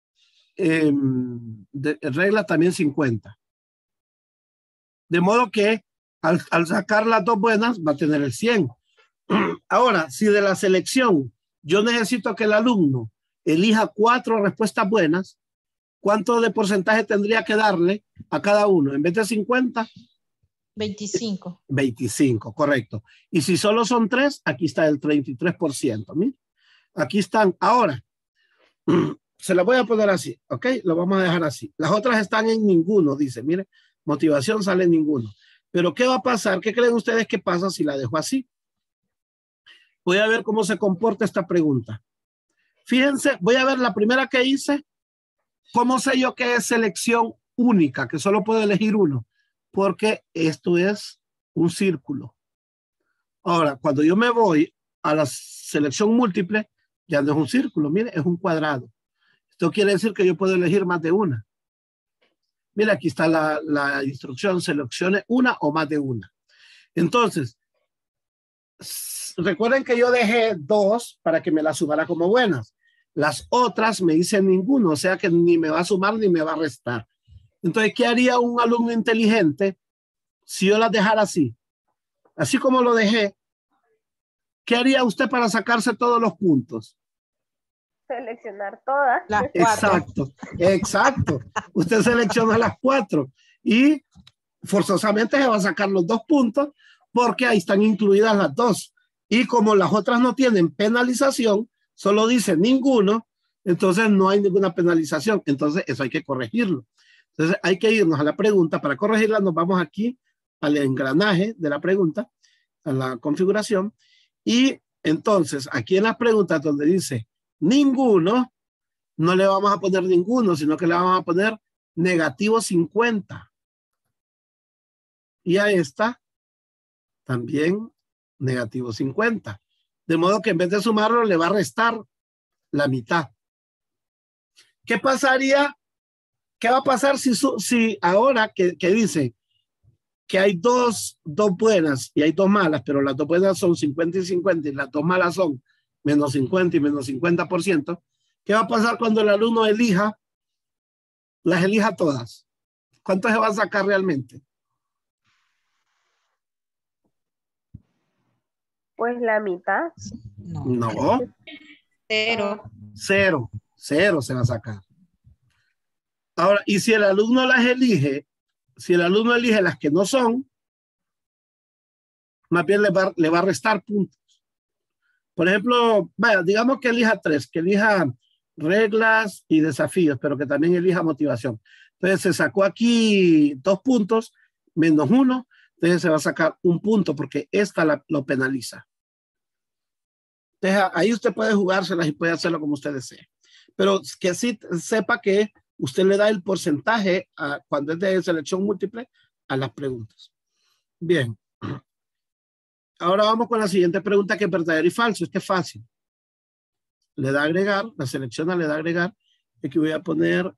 de regla también 50. De modo que al sacar las 2 buenas va a tener el 100. Ahora, si de la selección yo necesito que el alumno elija 4 respuestas buenas, ¿cuánto de porcentaje tendría que darle a cada uno? En vez de 50, 25. 25, correcto. Y si solo son 3, aquí está el 33%. Mira, aquí están. Ahora, se las voy a poner así, ¿ok? Lo vamos a dejar así. Las otras están en ninguno, dice. Mire, motivación sale en ninguno. Pero ¿qué va a pasar? ¿Qué creen ustedes que pasa si la dejo así? Voy a ver cómo se comporta esta pregunta. Fíjense, voy a ver la primera que hice. ¿Cómo sé yo que es selección única? Que solo puedo elegir uno. Porque esto es un círculo. Ahora, cuando yo me voy a la selección múltiple, ya no es un círculo, mire, es un cuadrado. Esto quiere decir que yo puedo elegir más de una. Mira, aquí está la instrucción, seleccione una o más de una. Entonces, recuerden que yo dejé 2 para que me las sumara como buenas. Las otras me dicen ninguno, o sea que ni me va a sumar ni me va a restar. Entonces, ¿qué haría un alumno inteligente si yo las dejara así? Así como lo dejé, ¿qué haría usted para sacarse todos los puntos? Seleccionar todas. Las 4. Exacto. Usted selecciona las 4 y forzosamente se va a sacar los 2 puntos porque ahí están incluidas las 2. Y como las otras no tienen penalización, solo dice ninguno, entonces no hay ninguna penalización. Entonces eso hay que corregirlo. Entonces hay que irnos a la pregunta. Para corregirla nos vamos aquí al engranaje de la pregunta, a la configuración. Y entonces aquí en las preguntas donde dice ninguno, no le vamos a poner ninguno, sino que le vamos a poner negativo 50. Y a esta también negativo 50. De modo que en vez de sumarlo le va a restar la mitad. ¿Qué pasaría? ¿Qué va a pasar si ahora que dice que hay dos buenas y hay 2 malas, pero las 2 buenas son 50 y 50 y las 2 malas son menos 50 y menos 50%? ¿Qué va a pasar cuando el alumno las elija todas? ¿Cuánto se va a sacar realmente? Pues la mitad. No. 0. 0 se va a sacar. Ahora, y si el alumno las elige, si el alumno elige las que no son, más bien le va a restar puntos. Por ejemplo, vaya, digamos que elija 3, que elija reglas y desafíos, pero que también elija motivación. Entonces se sacó aquí 2 puntos menos 1, entonces se va a sacar 1 punto porque esta lo penaliza. Entonces ahí usted puede jugárselas y puede hacerlo como usted desee. Pero que sí sepa que usted le da el porcentaje cuando es de selección múltiple a las preguntas. Bien. Ahora vamos con la siguiente pregunta, que es verdadero y falso. Este es fácil. Le da agregar, la selecciona, le da agregar. Aquí voy a poner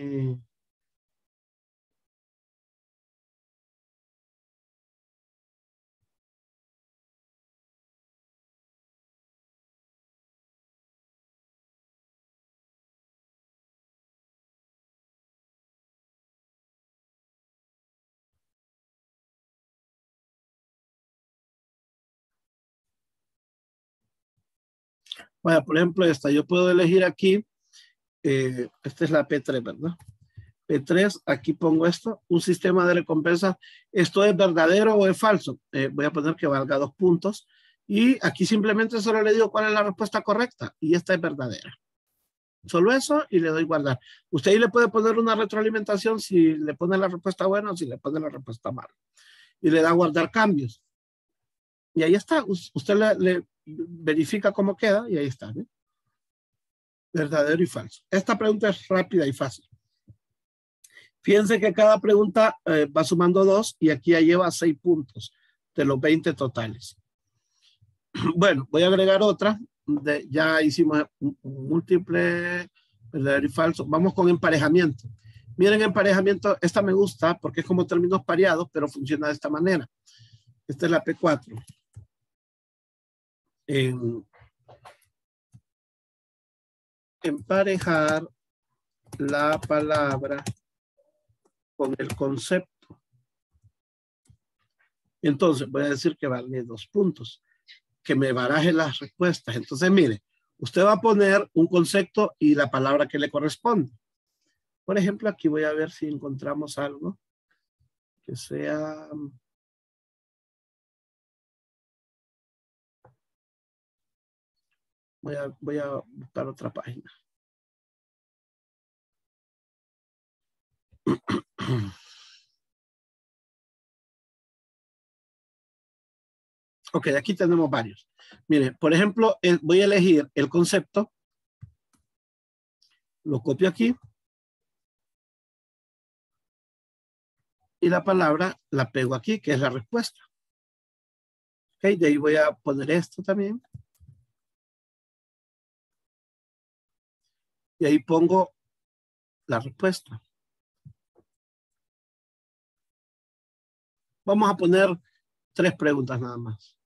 vaya, por ejemplo, esta. Yo puedo elegir aquí, esta es la P3, ¿verdad? P3, aquí pongo esto, un sistema de recompensa. ¿Esto es verdadero o es falso? Voy a poner que valga 2 puntos. Y aquí simplemente solo le digo cuál es la respuesta correcta. Y esta es verdadera. Solo eso y le doy guardar. Usted ahí le puede poner una retroalimentación si le pone la respuesta buena o si le pone la respuesta mala. Y le da guardar cambios. Y ahí está. Usted le verifica cómo queda y ahí está. ¿eh? Verdadero y falso. Esta pregunta es rápida y fácil. Fíjense que cada pregunta va sumando 2 y aquí ya lleva 6 puntos de los 20 totales. Bueno, voy a agregar otra. Ya hicimos un múltiple, verdadero y falso. Vamos con emparejamiento. Miren, emparejamiento, esta me gusta porque es como términos pareados, pero funciona de esta manera. Esta es la P4. Emparejar la palabra con el concepto. Entonces voy a decir que vale 2 puntos. Que me baraje las respuestas. Entonces, mire, usted va a poner un concepto y la palabra que le corresponde. Por ejemplo, aquí voy a ver si encontramos algo que sea... Voy a buscar otra página. Ok, aquí tenemos varios. Mire, por ejemplo, voy a elegir el concepto. Lo copio aquí. Y la palabra la pego aquí, que es la respuesta. Ok, de ahí voy a poner esto también. Y ahí pongo la respuesta. Vamos a poner 3 preguntas nada más.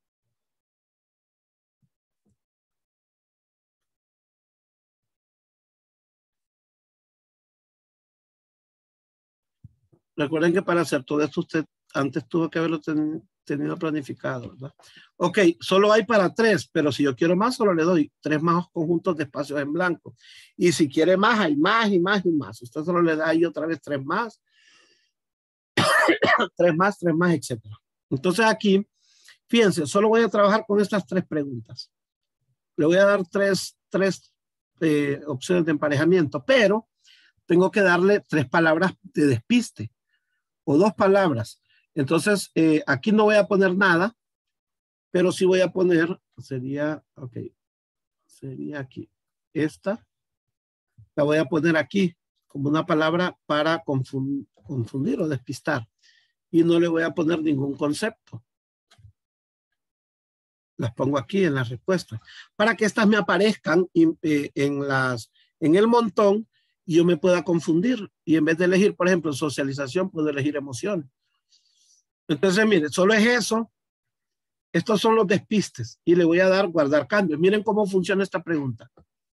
Recuerden que para hacer todo esto usted antes tuvo que haberlo tenido planificado, ¿verdad? Ok, solo hay para 3, pero si yo quiero más, solo le doy 3 más conjuntos de espacios en blanco. Y si quiere más, hay más y más y más. Usted solo le da ahí otra vez 3 más, 3 más, etc. Entonces aquí, fíjense, solo voy a trabajar con estas 3 preguntas. Le voy a dar 3 opciones de emparejamiento, pero tengo que darle 3 palabras de despiste o 2 palabras. Entonces, aquí no voy a poner nada, pero sí voy a poner, sería aquí. Esta la voy a poner aquí como una palabra para confundir o despistar. Y no le voy a poner ningún concepto. Las pongo aquí en las respuestas para que estas me aparezcan en el montón y yo me pueda confundir. Y en vez de elegir, por ejemplo, socialización, puedo elegir emociones. Entonces, mire, solo es eso. Estos son los despistes y le voy a dar guardar cambios. Miren cómo funciona esta pregunta.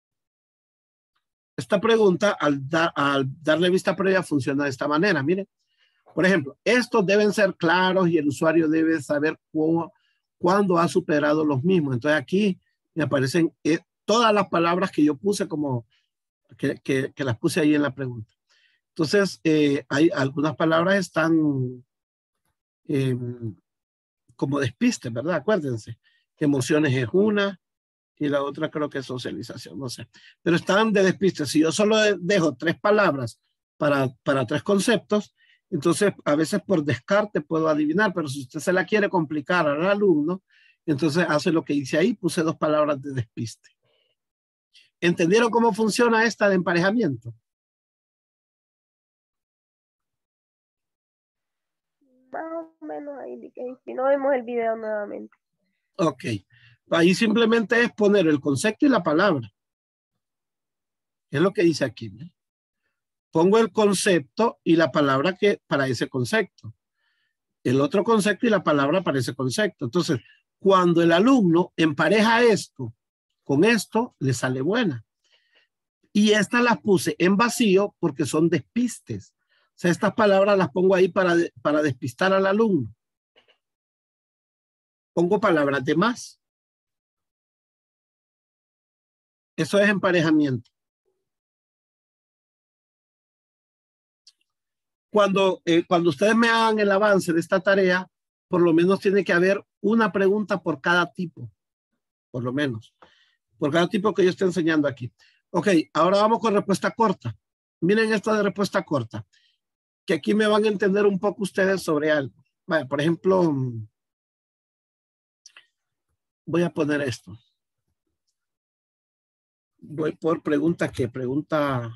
Esta pregunta, al darle vista previa, funciona de esta manera. Miren, por ejemplo, estos deben ser claros y el usuario debe saber cuándo ha superado los mismos. Entonces aquí me aparecen todas las palabras que yo puse como que las puse ahí en la pregunta. Entonces, hay algunas palabras están como despiste, ¿verdad? Acuérdense, emociones es una y la otra creo que es socialización, no sé. Pero están de despiste. Si yo solo dejo 3 palabras para 3 conceptos, entonces a veces por descarte puedo adivinar, pero si usted se la quiere complicar al alumno, entonces hace lo que hice ahí, puse 2 palabras de despiste. ¿Entendieron cómo funciona esta de emparejamiento? Más o menos ahí, si no vemos el video nuevamente. Ok. Ahí simplemente es poner el concepto y la palabra. Es lo que dice aquí, ¿no? Pongo el concepto y la palabra que para ese concepto. El otro concepto y la palabra para ese concepto. Entonces, cuando el alumno empareja esto con esto, le sale buena. Y estas las puse en vacío porque son despistes. O sea, estas palabras las pongo ahí para despistar al alumno. Pongo palabras de más. Eso es emparejamiento. Cuando ustedes me hagan el avance de esta tarea, por lo menos tiene que haber una pregunta por cada tipo. Por lo menos. Por cada tipo que yo esté enseñando aquí. Ok, ahora vamos con respuesta corta. Miren esta de respuesta corta. Que aquí me van a entender un poco ustedes sobre algo. Vaya, por ejemplo, voy a poner esto. Voy por pregunta que pregunta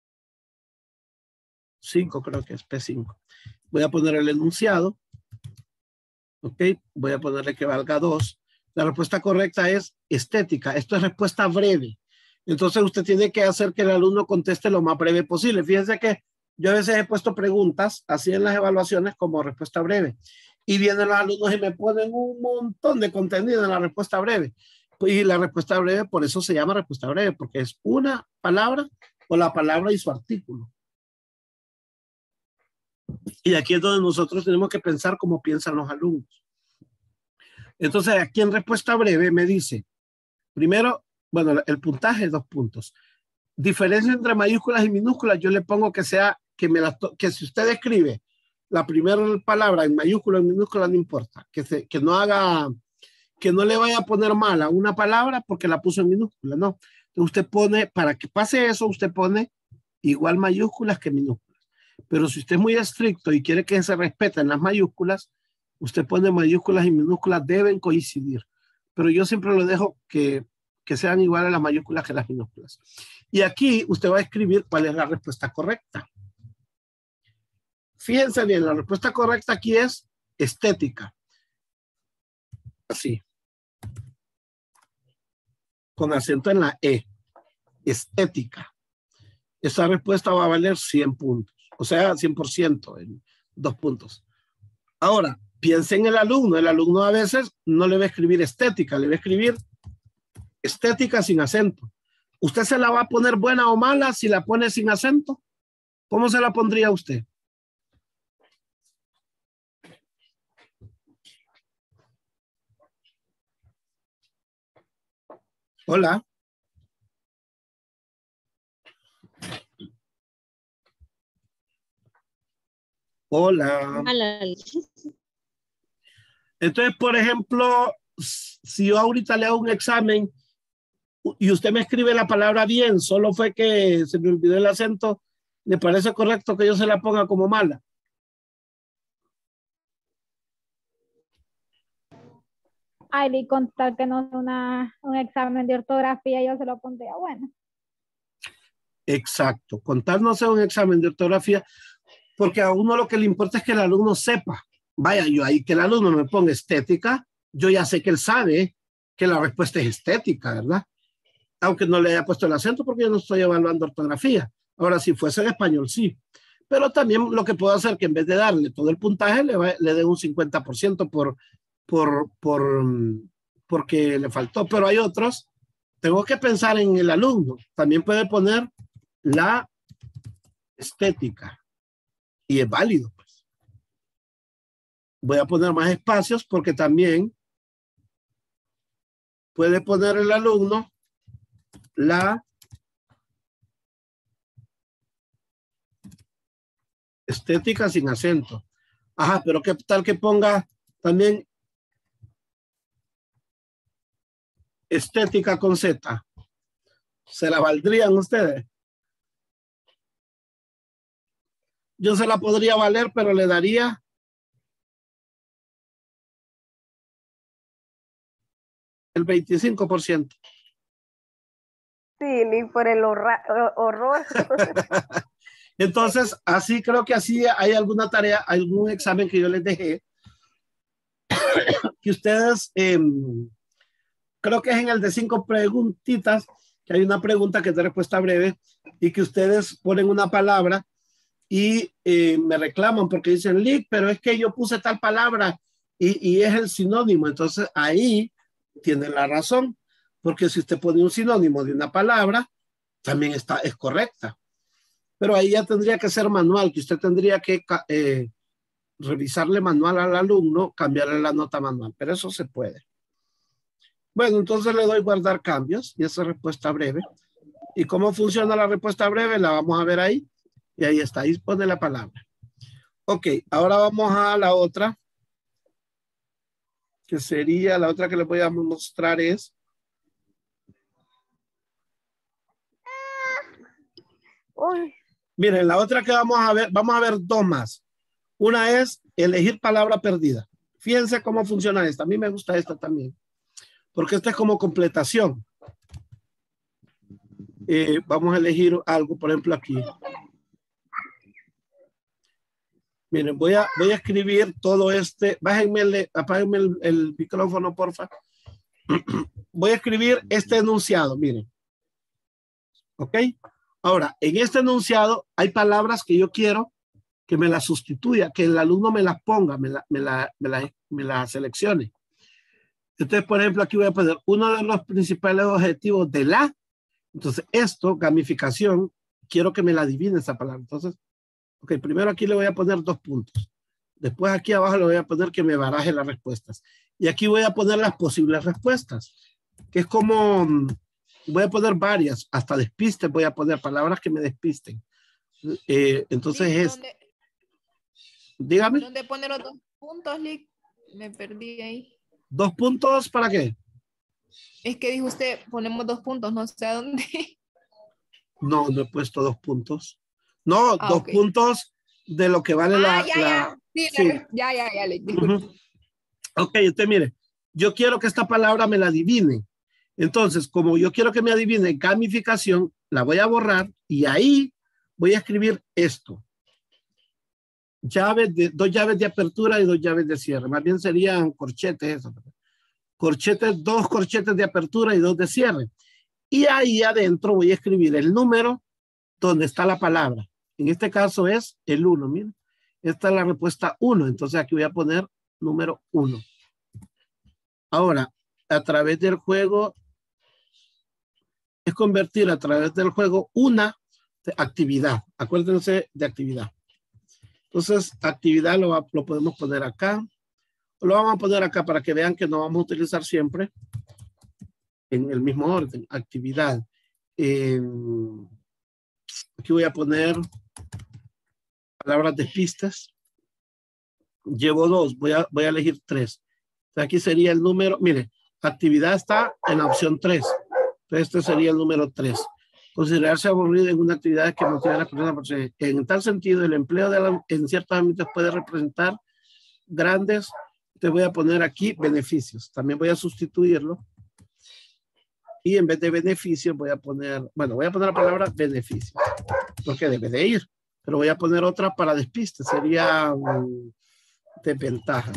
5, creo que es P5. Voy a poner el enunciado. Ok, voy a ponerle que valga 2. La respuesta correcta es estética. Esto es respuesta breve. Entonces usted tiene que hacer que el alumno conteste lo más breve posible. Fíjense que yo a veces he puesto preguntas así en las evaluaciones como respuesta breve. Y vienen los alumnos y me ponen un montón de contenido en la respuesta breve. Y la respuesta breve, por eso se llama respuesta breve, porque es una palabra o la palabra y su artículo. Y aquí es donde nosotros tenemos que pensar cómo piensan los alumnos. Entonces, aquí en respuesta breve me dice, primero, bueno, el puntaje es 2 puntos. Diferencia entre mayúsculas y minúsculas, yo le pongo que sea, que si usted escribe la primera palabra en mayúscula o en minúscula, no importa. Que no le vaya a poner mal a una palabra porque la puso en minúscula, no. Entonces usted pone, para que pase eso, usted pone igual mayúsculas que minúsculas. Pero si usted es muy estricto y quiere que se respeten las mayúsculas, usted pone mayúsculas y minúsculas deben coincidir. Pero yo siempre lo dejo que sean iguales las mayúsculas que las minúsculas. Y aquí usted va a escribir cuál es la respuesta correcta. Fíjense bien, la respuesta correcta aquí es estética. Así. Con acento en la E. Estética. Esa respuesta va a valer 100 puntos. O sea, 100% en 2 puntos. Ahora, piense en el alumno. El alumno a veces no le va a escribir estética, le va a escribir estética sin acento. ¿Usted se la va a poner buena o mala si la pone sin acento? ¿Cómo se la pondría usted? Hola. Hola. Entonces, por ejemplo, si yo ahorita le hago un examen y usted me escribe la palabra bien, solo fue que se me olvidó el acento, ¿le parece correcto que yo se la ponga como mala? Ay, con tal que no sea un examen de ortografía, yo se lo pondría bueno. Exacto, con tal no sea un examen de ortografía, porque a uno lo que le importa es que el alumno sepa. Vaya, yo ahí que el alumno me ponga estética, yo ya sé que él sabe que la respuesta es estética, ¿verdad? Aunque no le haya puesto el acento porque yo no estoy evaluando ortografía. Ahora, si fuese en español, sí. Pero también lo que puedo hacer que en vez de darle todo el puntaje, le dé un 50% porque le faltó. Pero hay otros, tengo que pensar en el alumno. También puede poner la estética. Y es válido, pues. Voy a poner más espacios porque también puede poner el alumno la estética sin acento. Ajá, pero ¿qué tal que ponga también estética con Z? ¿Se la valdrían ustedes? Yo se la podría valer, pero le daría el 25%. Sí, ni por el horror. Entonces, así creo que así hay alguna tarea, algún examen que yo les dejé, que ustedes, creo que es en el de 5 preguntitas, que hay una pregunta que es de respuesta breve y que ustedes ponen una palabra y me reclaman porque dicen, Lick, pero es que yo puse tal palabra y es el sinónimo. Entonces ahí tienen la razón, porque si usted pone un sinónimo de una palabra, también es correcta. Pero ahí ya tendría que ser manual, que usted tendría que revisarle manual al alumno, cambiarle la nota manual, pero eso se puede. Bueno, entonces le doy guardar cambios y esa respuesta breve. ¿Y cómo funciona la respuesta breve? La vamos a ver ahí. Y ahí está, ahí pone la palabra. Ok, ahora vamos a la otra, que sería, la otra que les voy a mostrar es. Uy. Miren, la otra que vamos a ver dos más. Una es elegir palabra perdida. Fíjense cómo funciona esta. A mí me gusta esta también, porque esta es como completación. Vamos a elegir algo, por ejemplo, aquí. Miren, voy a escribir todo este. Apáguenme el micrófono, porfa. Voy a escribir este enunciado, miren. ¿Ok? Ahora, en este enunciado hay palabras que yo quiero que me las sustituya, que el alumno me las ponga, me las seleccione. Entonces, por ejemplo, aquí voy a poner uno de los principales objetivos de la. Entonces, esto, gamificación, quiero que me la adivine esa palabra. Entonces, ok, primero aquí le voy a poner 2 puntos. Después aquí abajo le voy a poner que me baraje las respuestas. Y aquí voy a poner las posibles respuestas, que es como, voy a poner varias, hasta despistes, voy a poner palabras que me despisten. Entonces Lick, es... Dígame. ¿Dónde pone los 2 puntos, Lick? Me perdí ahí. 2 puntos, ¿para qué? Es que dijo usted, ponemos 2 puntos, no sé a dónde. No, no he puesto 2 puntos. No, 2 ok. puntos de lo que vale la... Ya. Sí, sí. Ya, Lick, disculpe. Ok, usted mire, yo quiero que esta palabra me la adivine. Entonces, como yo quiero que me adivine gamificación, la voy a borrar y ahí voy a escribir esto. 2 llaves de apertura y 2 llaves de cierre. Más bien serían corchetes. Eso. Corchetes, 2 corchetes de apertura y 2 de cierre. Y ahí adentro voy a escribir el número donde está la palabra. En este caso es el 1. Miren, esta es la respuesta 1. Entonces aquí voy a poner número 1. Ahora, a través del juego, es convertir a través del juego una actividad. Acuérdense de actividad. Entonces, actividad lo podemos poner acá. Lo vamos a poner acá para que vean que no vamos a utilizar siempre en el mismo orden. Actividad. Aquí voy a poner palabras de pistas. Llevo 2, voy a elegir 3. Aquí sería el número, mire, actividad está en la opción 3. Entonces este sería el número 3. Considerarse aburrido en una actividad que motiva a la persona. Porque en tal sentido, el empleo en ciertos ámbitos puede representar grandes, te voy a poner aquí beneficios. También voy a sustituirlo. Y en vez de beneficios voy a poner, bueno, voy a poner la palabra beneficios. Porque debe de ir. Pero voy a poner otra para despiste. Sería desventaja.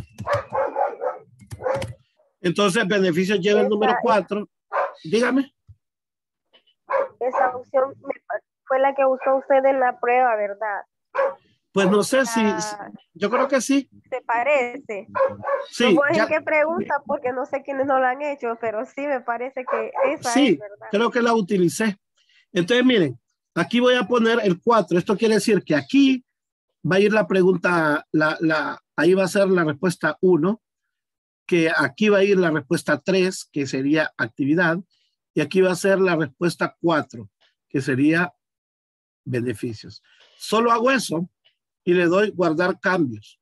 Entonces, beneficios lleva el número 4. Dígame. Esa opción fue la que usó usted en la prueba, ¿verdad? Pues no sé si, yo creo que sí. ¿Se parece? Sí. No sé qué pregunta porque no sé quiénes no la han hecho, pero sí me parece que esa sí, es, ¿verdad? Creo que la utilicé. Entonces, miren, aquí voy a poner el 4. Esto quiere decir que aquí va a ir la pregunta, ahí va a ser la respuesta 1, que aquí va a ir la respuesta 3, que sería actividad, y aquí va a ser la respuesta 4, que sería beneficios. Solo hago eso y le doy guardar cambios.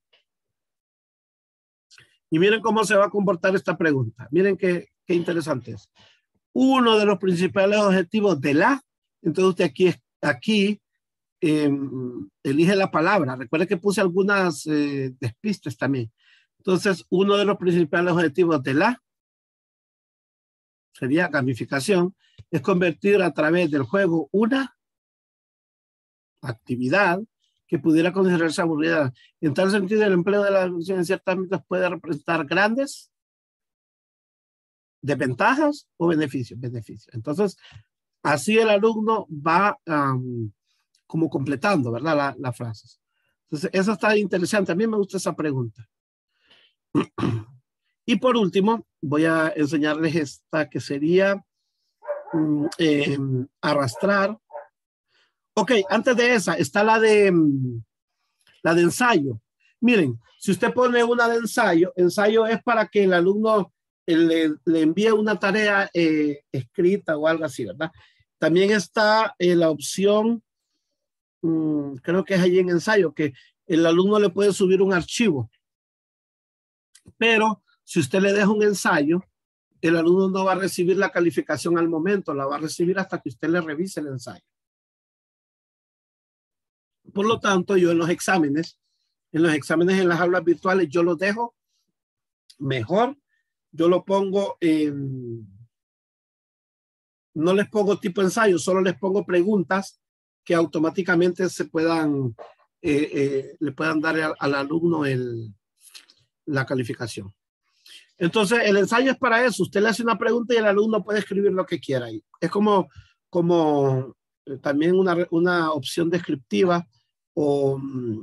Y miren cómo se va a comportar esta pregunta. Miren qué interesante es. Uno de los principales objetivos de la, entonces usted aquí elige la palabra. Recuerde que puse algunas despistes también. Entonces, uno de los principales objetivos de la sería gamificación, es convertir a través del juego una actividad que pudiera considerarse aburrida. En tal sentido, el empleo de la educación en ciertos ámbitos puede representar grandes desventajas o beneficios. Entonces, así el alumno va como completando, ¿verdad? Las frases. Entonces, eso está interesante. A mí me gusta esa pregunta. Y por último, voy a enseñarles esta que sería arrastrar. Ok, antes de esa está la de ensayo. Miren, si usted pone una de ensayo es para que el alumno le envíe una tarea escrita o algo así, ¿verdad? También está la opción, creo que es allí en ensayo, que el alumno le puede subir un archivo. Pero si usted le deja un ensayo, el alumno no va a recibir la calificación al momento, la va a recibir hasta que usted le revise el ensayo. Por lo tanto, yo en los exámenes en las aulas virtuales, yo los dejo mejor. Yo lo pongo no les pongo tipo ensayo, solo les pongo preguntas que automáticamente se puedan, le puedan dar al alumno la calificación. Entonces, el ensayo es para eso. Usted le hace una pregunta y el alumno puede escribir lo que quiera ahí. Es como también una opción descriptiva o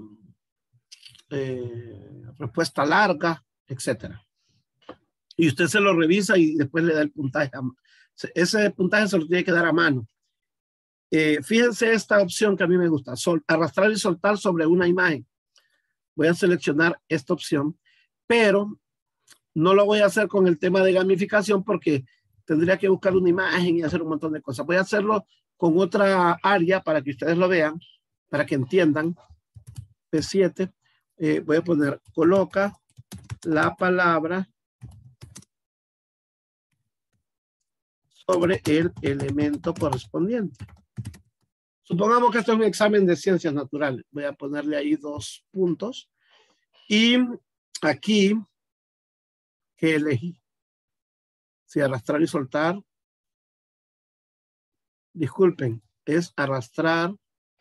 respuesta larga, etcétera. Y usted se lo revisa y después le da el puntaje. Ese puntaje se lo tiene que dar a mano. Fíjense esta opción que a mí me gusta. Arrastrar y soltar sobre una imagen. Voy a seleccionar esta opción, pero no lo voy a hacer con el tema de gamificación porque tendría que buscar una imagen y hacer un montón de cosas. Voy a hacerlo con otra área para que ustedes lo vean, para que entiendan. P7. Voy a poner, coloca la palabra sobre el elemento correspondiente. Supongamos que esto es un examen de ciencias naturales. Voy a ponerle ahí 2 puntos. Y aquí, ¿qué elegí? Si arrastrar y soltar. Disculpen, es arrastrar.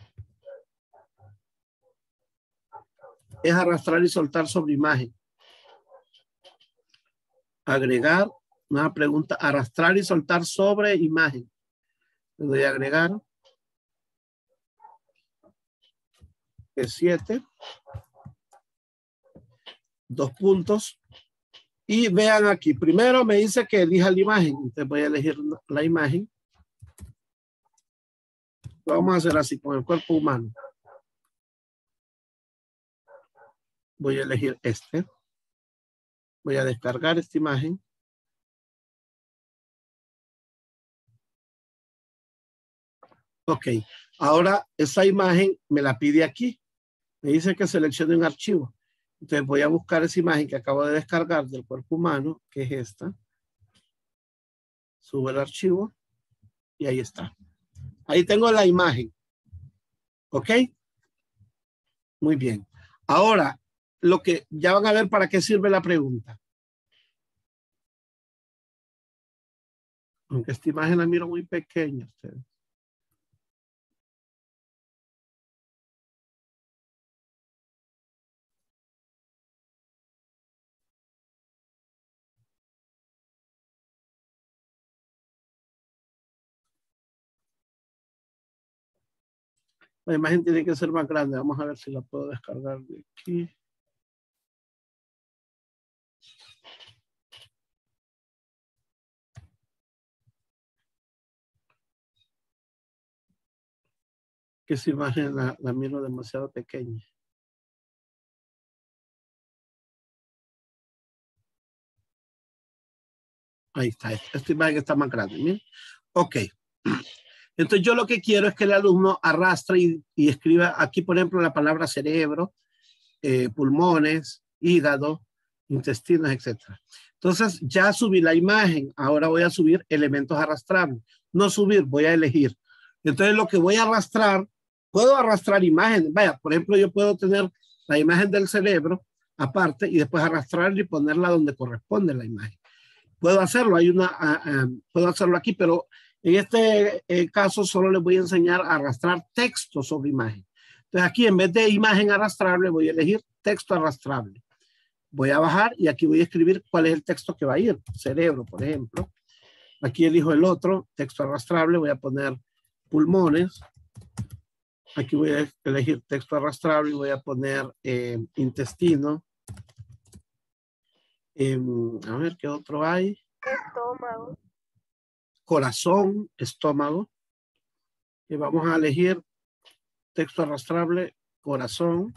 Es arrastrar y soltar sobre imagen. Agregar, una pregunta, arrastrar y soltar sobre imagen. Le doy a agregar. P7. 2 puntos. Y vean aquí, primero me dice que elija la imagen. Entonces voy a elegir la imagen. Lo vamos a hacer así con el cuerpo humano. Voy a elegir este. Voy a descargar esta imagen. Ok, ahora esa imagen me la pide aquí. Me dice que seleccione un archivo. Entonces voy a buscar esa imagen que acabo de descargar del cuerpo humano, que es esta. Subo el archivo y ahí está. Ahí tengo la imagen. ¿Ok? Muy bien. Ahora, lo que ya van a ver para qué sirve la pregunta. Aunque esta imagen la miro muy pequeña ustedes. La imagen tiene que ser más grande. Vamos a ver si la puedo descargar de aquí. Que esa imagen la miro demasiado pequeña. Ahí está. Esta imagen está más grande. ¿Bien? Ok. Entonces yo lo que quiero es que el alumno arrastre y escriba aquí, por ejemplo, la palabra cerebro, pulmones, hígado, intestinos, etc. Entonces ya subí la imagen. Ahora voy a subir elementos arrastrables. No subir, voy a elegir. Entonces lo que voy a arrastrar, puedo arrastrar imágenes. Vaya, por ejemplo, yo puedo tener la imagen del cerebro aparte y después arrastrarla y ponerla donde corresponde la imagen. Puedo hacerlo, puedo hacerlo aquí, pero en este caso solo les voy a enseñar a arrastrar texto sobre imagen. Entonces aquí en vez de imagen arrastrable voy a elegir texto arrastrable. Voy a bajar y aquí voy a escribir cuál es el texto que va a ir. Cerebro, por ejemplo. Aquí elijo el otro, texto arrastrable, voy a poner pulmones. Aquí voy a elegir texto arrastrable y voy a poner intestino. A ver qué otro hay. Estómago. Corazón, estómago. Y vamos a elegir texto arrastrable, corazón.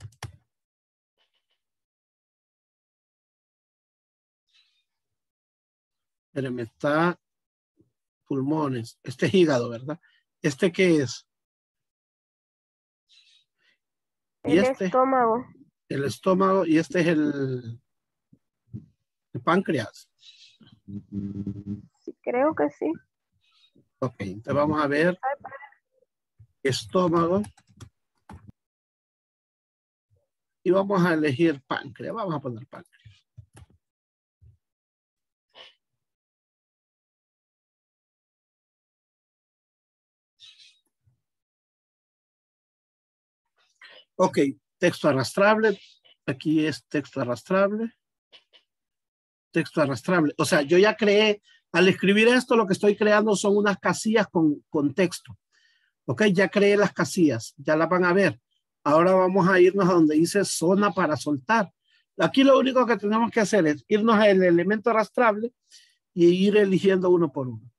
Pero me está pulmones. Este es hígado, ¿verdad? ¿Este qué es? Y El este, estómago. el estómago, y este es el páncreas. Creo que sí. Ok, entonces vamos a ver estómago. Y vamos a elegir páncreas. Vamos a poner páncreas. Ok, texto arrastrable. Aquí es texto arrastrable. Texto arrastrable. O sea, yo ya creé, al escribir esto, lo que estoy creando son unas casillas con texto. Ok, ya creé las casillas, ya las van a ver. Ahora vamos a irnos a donde dice zona para soltar. Aquí lo único que tenemos que hacer es irnos al elemento arrastrable y ir eligiendo uno por uno.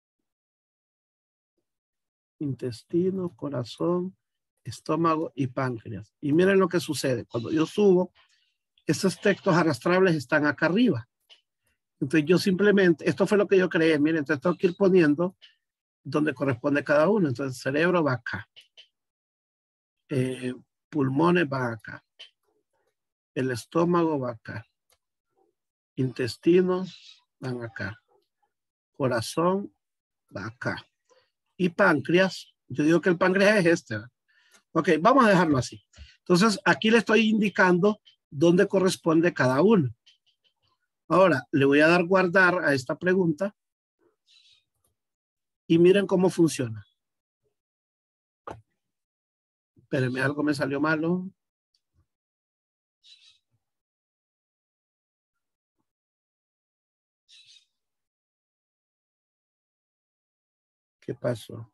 Intestino, corazón, estómago y páncreas. Y miren lo que sucede. Cuando yo subo, esos textos arrastrables están acá arriba. Entonces yo simplemente, esto fue lo que yo creé. Miren, entonces tengo que ir poniendo donde corresponde cada uno. Entonces cerebro va acá. Pulmones va acá. El estómago va acá. Intestinos van acá. Corazón va acá. Y páncreas, yo digo que el páncreas es este. ¿Verdad? Ok, vamos a dejarlo así. Entonces aquí le estoy indicando dónde corresponde cada uno. Ahora le voy a dar guardar a esta pregunta. Y miren cómo funciona. Espérenme, algo me salió malo. ¿Qué pasó?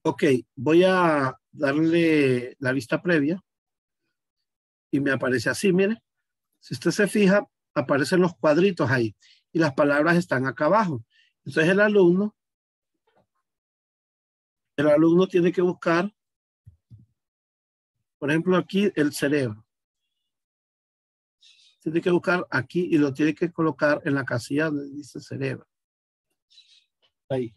Ok, voy a darle la vista previa y me aparece así, mire. Si usted se fija, aparecen los cuadritos ahí y las palabras están acá abajo. Entonces el alumno tiene que buscar, por ejemplo, aquí el cerebro. Tiene que buscar aquí y lo tiene que colocar en la casilla donde dice cerebro. Ahí.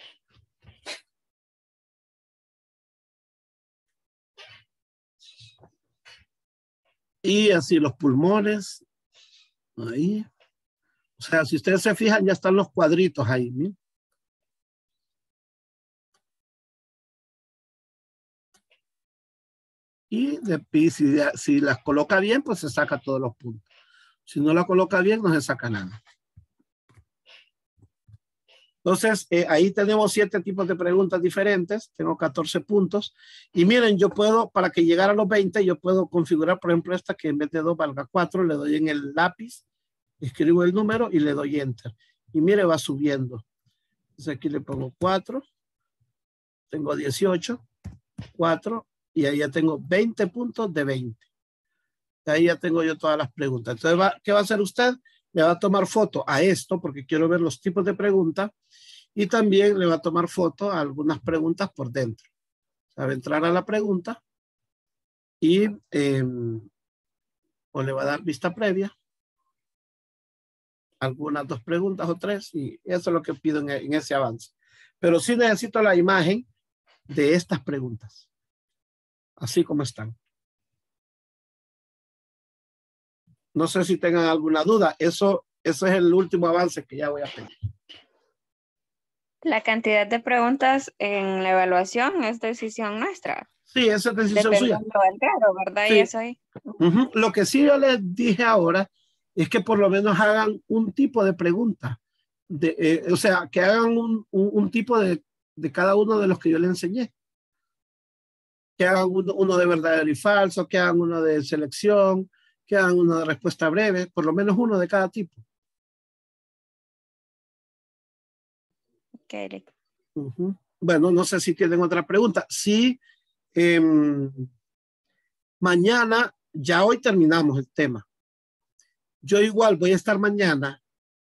Y así los pulmones. Ahí. O sea, si ustedes se fijan, ya están los cuadritos ahí. ¿Sí? Y si las coloca bien, pues se saca todos los puntos. Si no la coloca bien, no se saca nada. Entonces, ahí tenemos 7 tipos de preguntas diferentes. Tengo 14 puntos. Y miren, yo puedo, para que llegara a los 20, yo puedo configurar, por ejemplo, esta que en vez de 2 valga 4. Le doy en el lápiz, escribo el número y le doy Enter. Y mire, va subiendo. Entonces aquí le pongo 4. Tengo 18, 4. Y ahí ya tengo 20 puntos de 20. Ahí ya tengo yo todas las preguntas. Entonces, ¿qué va a hacer usted? Le va a tomar foto a esto porque quiero ver los tipos de preguntas y también le va a tomar foto a algunas preguntas por dentro. O sea, va a entrar a la pregunta y o le va a dar vista previa. Algunas 2 preguntas o 3 y eso es lo que pido en ese avance. Pero sí necesito la imagen de estas preguntas. Así como están. No sé si tengan alguna duda. Eso es el último avance que ya voy a pedir. La cantidad de preguntas en la evaluación es decisión nuestra. Sí, esa es decisión suya. Dependiendo del grado, ¿verdad? Sí. Y eso ahí. Lo que sí yo les dije ahora es que por lo menos hagan un tipo de pregunta. O sea, que hagan un tipo de cada uno de los que yo les enseñé. Que hagan uno de verdadero y falso, que hagan uno de selección, que hagan uno de respuesta breve, por lo menos uno de cada tipo. Okay. Bueno, no sé si tienen otra pregunta. Sí, mañana, ya hoy terminamos el tema. Yo igual voy a estar mañana,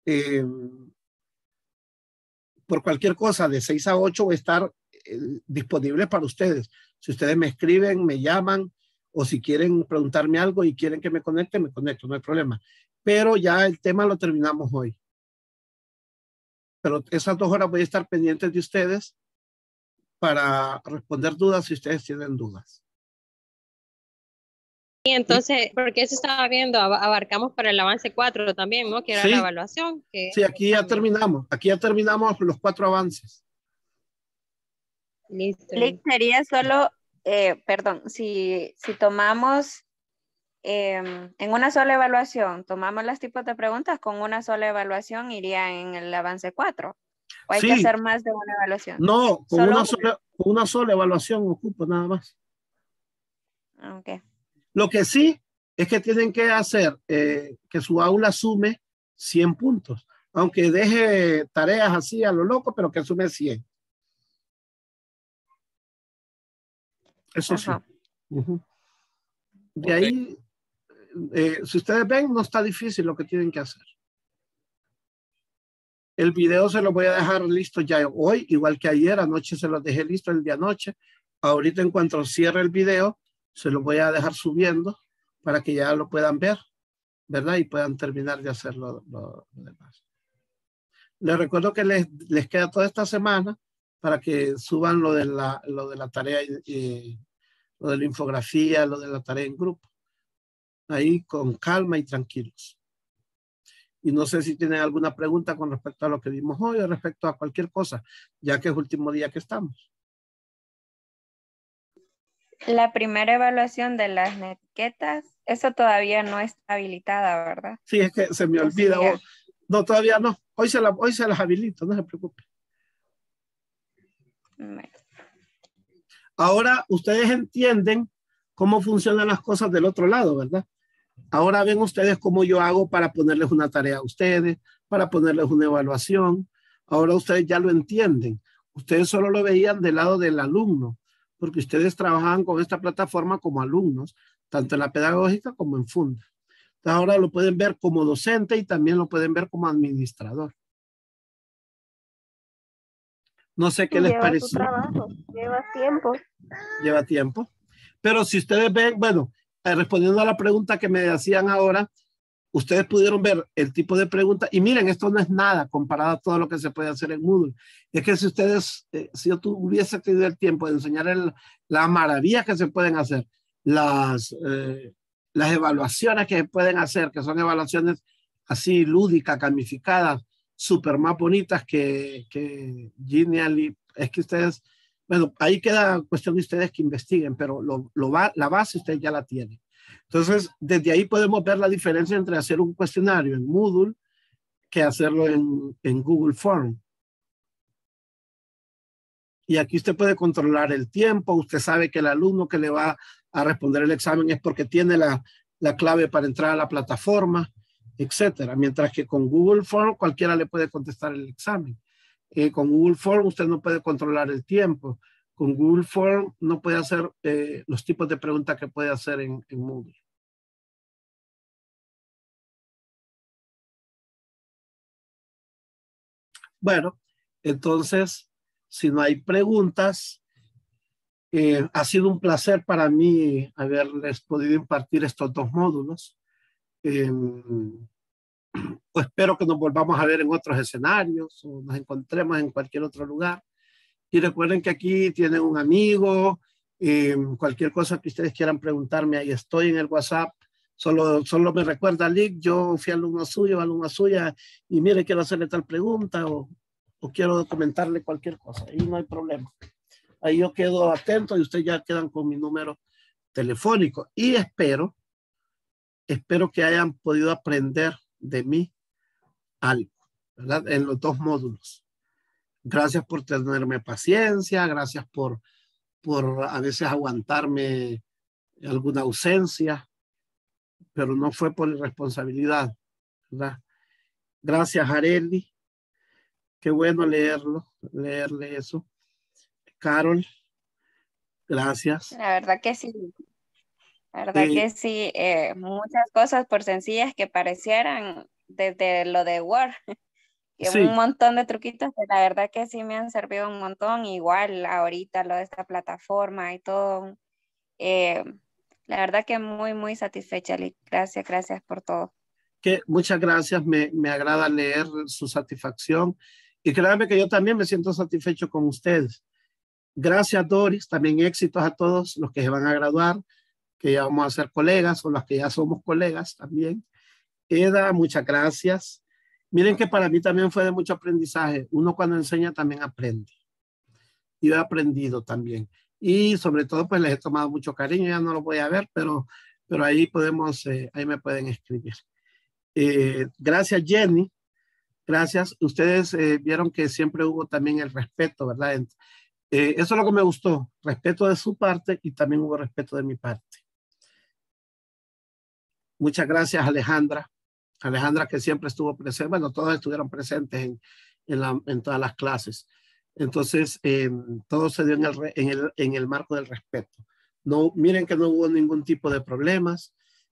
por cualquier cosa, de 6 a 8 voy a estar disponible para ustedes. Si ustedes me escriben, me llaman, o si quieren preguntarme algo y quieren que me conecto, no hay problema. Pero ya el tema lo terminamos hoy. Pero esas 2 horas voy a estar pendientes de ustedes para responder dudas si ustedes tienen dudas. Y entonces, porque eso estaba viendo, abarcamos para el avance 4 también, ¿no? Que era la evaluación. Sí, aquí ya terminamos. Aquí ya terminamos los 4 avances. Listo. Sería solo, perdón, si tomamos en una sola evaluación, tomamos los tipos de preguntas, con una sola evaluación iría en el avance 4. ¿O hay que hacer más de una evaluación? No, con una sola evaluación ocupo nada más. Ok. Lo que sí es que tienen que hacer que su aula sume 100 puntos. Aunque deje tareas así a lo loco, pero que sume 100. Eso sí. De ahí, si ustedes ven, no está difícil lo que tienen que hacer. El video se lo voy a dejar listo ya hoy, igual que ayer. Anoche se los dejé listo el día anoche. Ahorita en cuanto cierre el video, se lo voy a dejar subiendo para que ya lo puedan ver, ¿verdad? Y puedan terminar de hacer lo demás. Les recuerdo que les queda toda esta semana para que suban lo de la tarea y lo de la infografía, lo de la tarea en grupo. Ahí con calma y tranquilos. Y no sé si tienen alguna pregunta con respecto a lo que vimos hoy o respecto a cualquier cosa, ya que es el último día que estamos. La primera evaluación de las etiquetas, eso todavía no está habilitada, ¿verdad? Sí, es que se me olvida. No, todavía no. Hoy se las habilito, no se preocupe. Ahora ustedes entienden cómo funcionan las cosas del otro lado, ¿verdad? Ahora ven ustedes cómo yo hago para ponerles una tarea a ustedes, para ponerles una evaluación. Ahora ustedes ya lo entienden. ustedes solo lo veían del lado del alumno, porque ustedes trabajaban con esta plataforma como alumnos, tanto en la pedagógica como en Funda. Entonces ahora lo pueden ver como docente y también lo pueden ver como administrador. No sé qué les pareció. Lleva su trabajo, lleva tiempo. Lleva tiempo. Pero si ustedes ven, bueno, respondiendo a la pregunta que me hacían ahora, ustedes pudieron ver el tipo de pregunta y miren, esto no es nada comparado a todo lo que se puede hacer en Moodle. Es que si ustedes, si yo hubiese tenido el tiempo de enseñar las maravillas que se pueden hacer, las evaluaciones que se pueden hacer, que son evaluaciones así lúdicas, gamificadas, súper más bonitas que Genially. Es que ustedes, bueno, ahí queda cuestión de ustedes que investiguen, pero la base ustedes ya la tienen. Entonces, desde ahí podemos ver la diferencia entre hacer un cuestionario en Moodle que hacerlo en Google Form. Y aquí usted puede controlar el tiempo. Usted sabe que el alumno que le va a responder el examen es porque tiene la clave para entrar a la plataforma, etcétera. Mientras que con Google Form cualquiera le puede contestar el examen. Con Google Form usted no puede controlar el tiempo. Con Google Form no puede hacer los tipos de preguntas que puede hacer en Moodle. Bueno, entonces, si no hay preguntas, ha sido un placer para mí haberles podido impartir estos 2 módulos. Pues espero que nos volvamos a ver en otros escenarios o nos encontremos en cualquier otro lugar. Y recuerden que aquí tienen un amigo, cualquier cosa que ustedes quieran preguntarme, ahí estoy en el WhatsApp. Solo me recuerda, Lick, yo fui alumno suyo, alumna suya, y mire, quiero hacerle tal pregunta o quiero comentarle cualquier cosa. Ahí no hay problema. Ahí yo quedo atento y ustedes ya quedan con mi número telefónico. Y espero que hayan podido aprender de mí algo, ¿verdad? En los 2 módulos. Gracias por tenerme paciencia, gracias por a veces aguantarme alguna ausencia, pero no fue por irresponsabilidad, ¿verdad? Gracias, Areli. Qué bueno leerle eso. Carol, gracias. La verdad que sí. La verdad que sí. Muchas cosas por sencillas que parecieran desde lo de Word. Y Sí. un montón de truquitos que la verdad que sí me han servido un montón. Igual ahorita lo de esta plataforma y todo. La verdad que muy, muy satisfecha, Lick. Gracias por todo. Muchas gracias, me agrada leer su satisfacción y créanme que yo también me siento satisfecho con ustedes. Gracias, Doris, también éxitos a todos los que se van a graduar, que ya vamos a ser colegas o los que ya somos colegas también. Eda, muchas gracias. Miren que para mí también fue de mucho aprendizaje. Uno cuando enseña también aprende. Yo he aprendido también. Y sobre todo pues les he tomado mucho cariño, ya no lo voy a ver, pero ahí ahí me pueden escribir. Gracias, Jenny. Gracias. Ustedes vieron que siempre hubo también el respeto, ¿verdad? Eso es lo que me gustó. Respeto de su parte y también hubo respeto de mi parte. Muchas gracias, Alejandra. Alejandra que siempre estuvo presente. Bueno, todos estuvieron presentes en todas las clases. Entonces, todo se dio en el marco del respeto. No, miren que no hubo ningún tipo de problemas.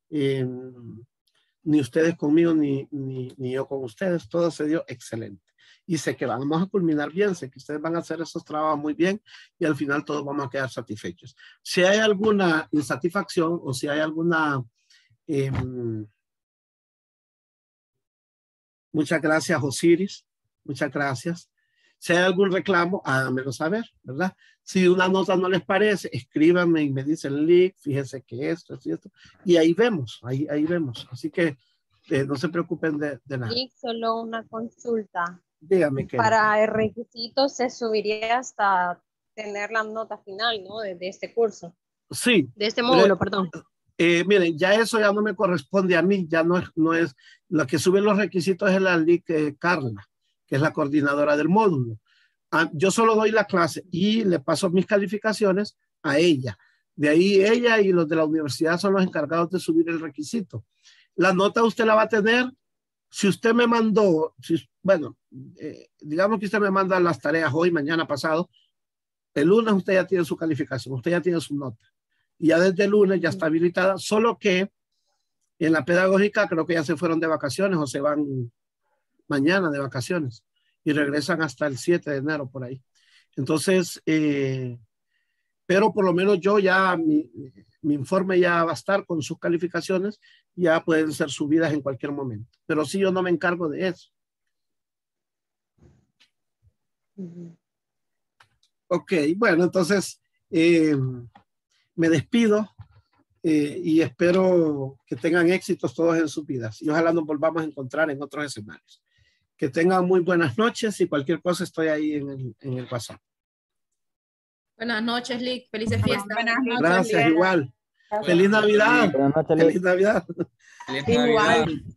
Ni ustedes conmigo, ni yo con ustedes. Todo se dio excelente. Y sé que vamos a culminar bien. Sé que ustedes van a hacer esos trabajos muy bien. Y al final todos vamos a quedar satisfechos. Si hay alguna insatisfacción o si hay alguna... muchas gracias, Osiris. Muchas gracias. Si hay algún reclamo, háganmelo saber, ¿verdad? Si una nota no les parece, escríbanme y me dicen, Lick, fíjense que esto. Y ahí vemos, ahí vemos. Así que no se preocupen de nada. Lick, solo una consulta. Dígame que... Para el requisito se subiría hasta tener la nota final, ¿no? De este curso. Sí. De este módulo, perdón. Miren, ya eso ya no me corresponde a mí, ya no es la que sube los requisitos es la Lick Carla, que es la coordinadora del módulo. Yo solo doy la clase y le paso mis calificaciones a ella. De ahí ella y los de la universidad son los encargados de subir el requisito. La nota usted la va a tener Si usted me mandó, bueno, digamos que usted me manda las tareas hoy, mañana, pasado, el lunes usted ya tiene su calificación, usted ya tiene su nota. Y ya desde el lunes ya está habilitada, solo que en la pedagógica creo que ya se fueron de vacaciones o se van mañana de vacaciones y regresan hasta el 7 de enero por ahí. Entonces, pero por lo menos yo ya, mi informe ya va a estar con sus calificaciones, ya pueden ser subidas en cualquier momento. Pero sí, yo no me encargo de eso. Ok, bueno, entonces me despido y espero que tengan éxitos todos en sus vidas y ojalá nos volvamos a encontrar en otros escenarios. Que tengan muy buenas noches y cualquier cosa estoy ahí en el WhatsApp. Buenas noches, Lick. Felices fiestas. Buenas noches, Gracias, Lick. igual. Feliz Navidad. Buenas noches, Feliz Navidad. Feliz Navidad. Igual.